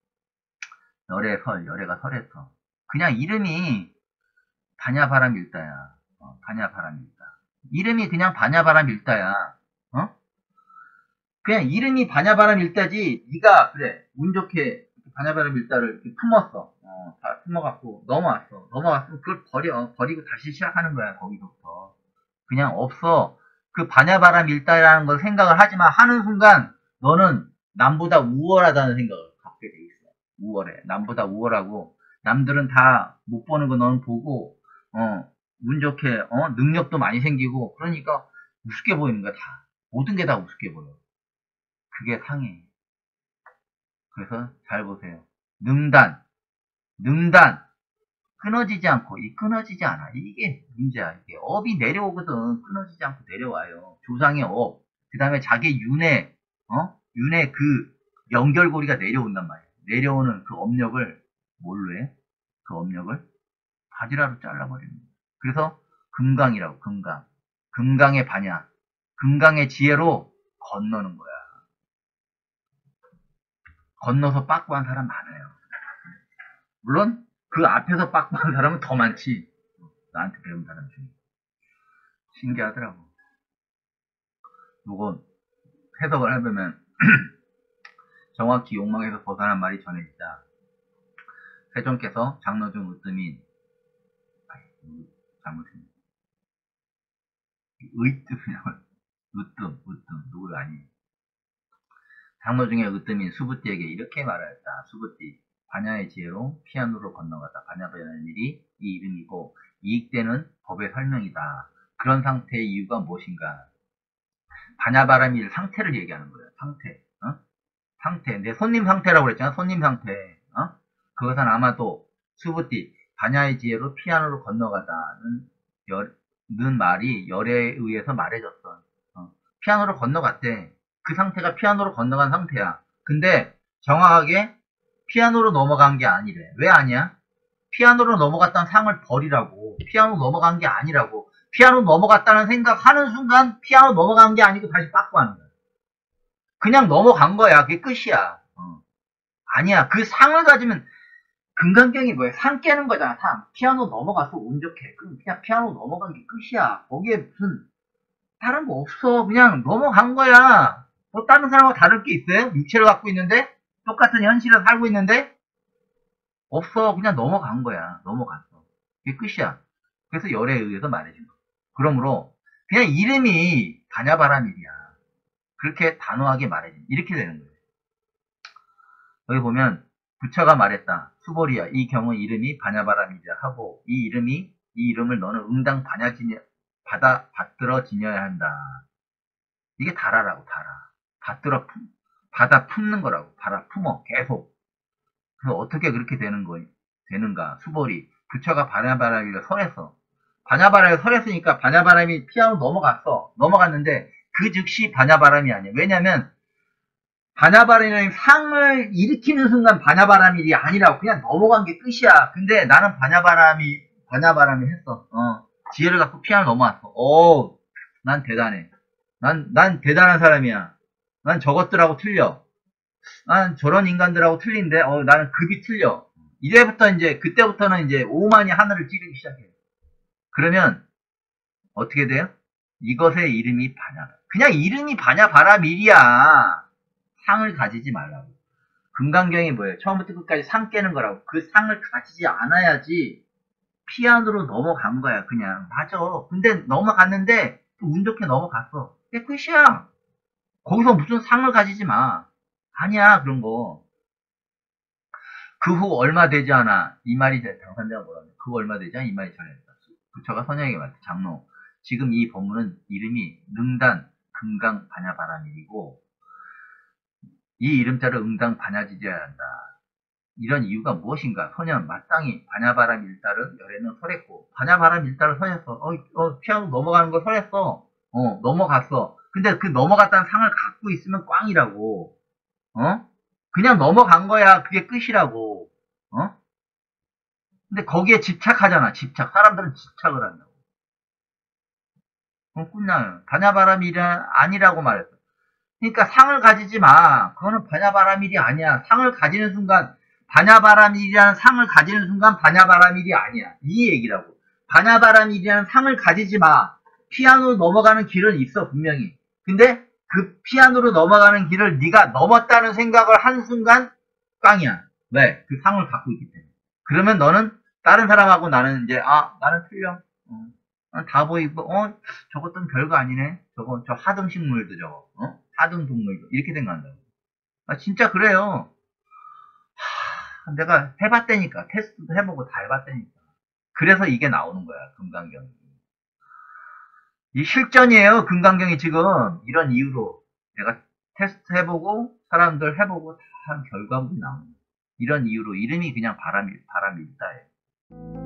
열애가 설했어. 그냥 이름이 바냐바라밀다야. 바냐바라밀다. 이름이 그냥 반야바람 일다야. 어? 그냥 이름이 반야바람 일다지. 네가 그래 운 좋게 반야바람 일다를 이렇게 품었어. 다 품어갖고 넘어왔어. 넘어왔으면 그걸 버리고 다시 시작하는 거야. 거기서부터. 그냥 없어. 그 반야바람 일다라는 걸 생각을 하지만 하는 순간 너는 남보다 우월하다는 생각을 갖게 돼 있어. 우월해. 남보다 우월하고 남들은 다 못 보는 거 너는 보고 운 좋게 능력도 많이 생기고 그러니까 우습게 보이는 거야 다. 모든 게 다 우습게 보여. 그게 상해. 그래서 잘 보세요. 능단 끊어지지 않고 끊어지지 않아. 이게 문제야. 이게 업이 내려오거든. 끊어지지 않고 내려와요. 조상의 업, 그 다음에 자기 윤회 그 연결고리가 내려온단 말이야. 내려오는 그 업력을 뭘로 해? 그 업력을 바지라로 잘라버리는 거야. 그래서 금강이라고. 금강의 반야, 금강의 지혜로 건너는 거야. 건너서 빠꾸한 사람 많아요. 물론 그 앞에서 빠꾸한 사람은 더 많지. 나한테 배운 사람 중에. 신기하더라고. 요거 해석을 해보면 정확히 욕망에서 벗어난 말이 전해지자 세종께서 장로중 으뜸인 잘못했네. 으뜸 누구 아니. 장로중의 으뜸인 수부띠에게 이렇게 말하였다. 수부띠, 반야의 지혜로 피안으로 건너가다. 반야바라는 일이 이 이름이고 이익되는 법의 설명이다. 그런 상태의 이유가 무엇인가? 반야바람일 상태를 얘기하는 거예요. 상태. 내 손님 상태라고 그랬잖아. 손님 상태. 그것은 아마도 수부띠, 반야의 지혜로 피안으로 건너가다는 말이 열에 의해서 말해졌어. 피안으로 건너갔대. 그 상태가 피아노로 건너간 상태야. 근데 정확하게 피아노로 넘어간 게 아니래. 왜 아니야? 피아노로 넘어갔다는 상을 버리라고. 피아노 넘어간 게 아니라고. 피아노 넘어갔다는 생각하는 순간 피아노 넘어간 게 아니고 다시 빠꾸하는 거야. 그냥 넘어간 거야. 그게 끝이야. 아니야. 그 상을 가지면 금강경이 뭐야? 상 깨는 거잖아. 상. 피아노 넘어가서 운 좋게. 그럼 그냥 피아노 넘어간 게 끝이야. 거기에 무슨 다른 거 없어. 그냥 넘어간 거야. 뭐 다른 사람하고 다를 게 있어요? 육체를 갖고 있는데? 똑같은 현실을 살고 있는데? 없어. 그냥 넘어간 거야. 넘어갔어. 그게 끝이야. 그래서 열에 의해서 말해준 거. 그러므로 그냥 이름이 반야바라밀이야. 그렇게 단호하게 말해준. 이렇게 되는 거예요. 여기 보면 부처가 말했다. 수보리야. 이 경우 이름이 반야바라밀이라 하고 이 이름을 너는 응당 받들어 지녀야 한다. 이게 달아라고. 받아 품는 거라고. 받아 품어. 계속. 그래서 어떻게 그렇게 되는가. 수보리. 부처가 반야바람이를 설했어. 반야바람이 설했으니까 반야바람이 피아노 넘어갔어. 넘어갔는데 그 즉시 반야바람이 아니야. 왜냐면 반야바람이 상을 일으키는 순간 반야바람이 아니라고. 그냥 넘어간 게 끝이야. 근데 나는 반야바람이 했어. 지혜를 갖고 피아노 넘어왔어. 난 대단해. 난 대단한 사람이야. 난 저것들하고 틀려. 난 저런 인간들하고 틀린데, 나는 급이 틀려. 그때부터는 이제 오만이 하늘을 찌르기 시작해요. 그러면, 어떻게 돼요? 이것의 이름이 그냥 이름이 반야바라밀이야. 상을 가지지 말라고. 금강경이 뭐예요? 처음부터 끝까지 상 깨는 거라고. 그 상을 가지지 않아야지 피아노로 넘어간 거야. 그냥. 맞아. 근데 넘어갔는데, 운 좋게 넘어갔어. 그게 끝이야. 거기서 무슨 상을 가지지 마. 아니야, 그런 거. 그 후 얼마 되지 않아. 이 말이 당산자가 뭐라고 그 후 얼마 되지 않아. 이 말이 전해졌다. 부처가 선영에게 말했다. 장로. 지금 이 법문은 이름이 능단, 금강, 반야바라밀이고 이 이름자를 응당 반야지져야 한다. 이런 이유가 무엇인가? 소년 마땅히 반야바라밀다를 열에는 설했고 반야바라밀다를 설했어. 피아노 넘어가는 거 설했어. 넘어갔어. 근데 그 넘어갔다는 상을 갖고 있으면 꽝이라고. 그냥 넘어간 거야. 그게 끝이라고. 근데 거기에 집착하잖아. 사람들은 집착을 한다고. 끝나요. 반야바라밀이 아니라고 말했어. 그러니까 상을 가지지 마. 그거는 반야바라밀이 아니야. 상을 가지는 순간 반야바라밀이라는 상을 가지는 순간 반야바라밀이 아니야. 이 얘기라고. 반야바라밀이라는 상을 가지지 마. 피안으로 넘어가는 길은 있어, 분명히. 근데 그 피안으로 넘어가는 길을 네가 넘었다는 생각을 한 순간 꽝이야. 왜? 그 상을 갖고 있기 때문에. 그러면 너는 다른 사람하고 나는 이제 나는 틀려. 다 보이고 저것도 별거 아니네. 저거 저 하등식물도 저거 하등 동물도 이렇게 생각한다고. 진짜 그래요. 내가 해봤다니까. 테스트도 해보고 다 해봤다니까. 그래서 이게 나오는 거야, 금강경이. 이 실전이에요, 금강경이 지금. 이런 이유로. 내가 테스트 해보고, 사람들 해보고 다 한 결과물이 나오는 거야. 이런 이유로. 이름이 그냥 바람일다예요.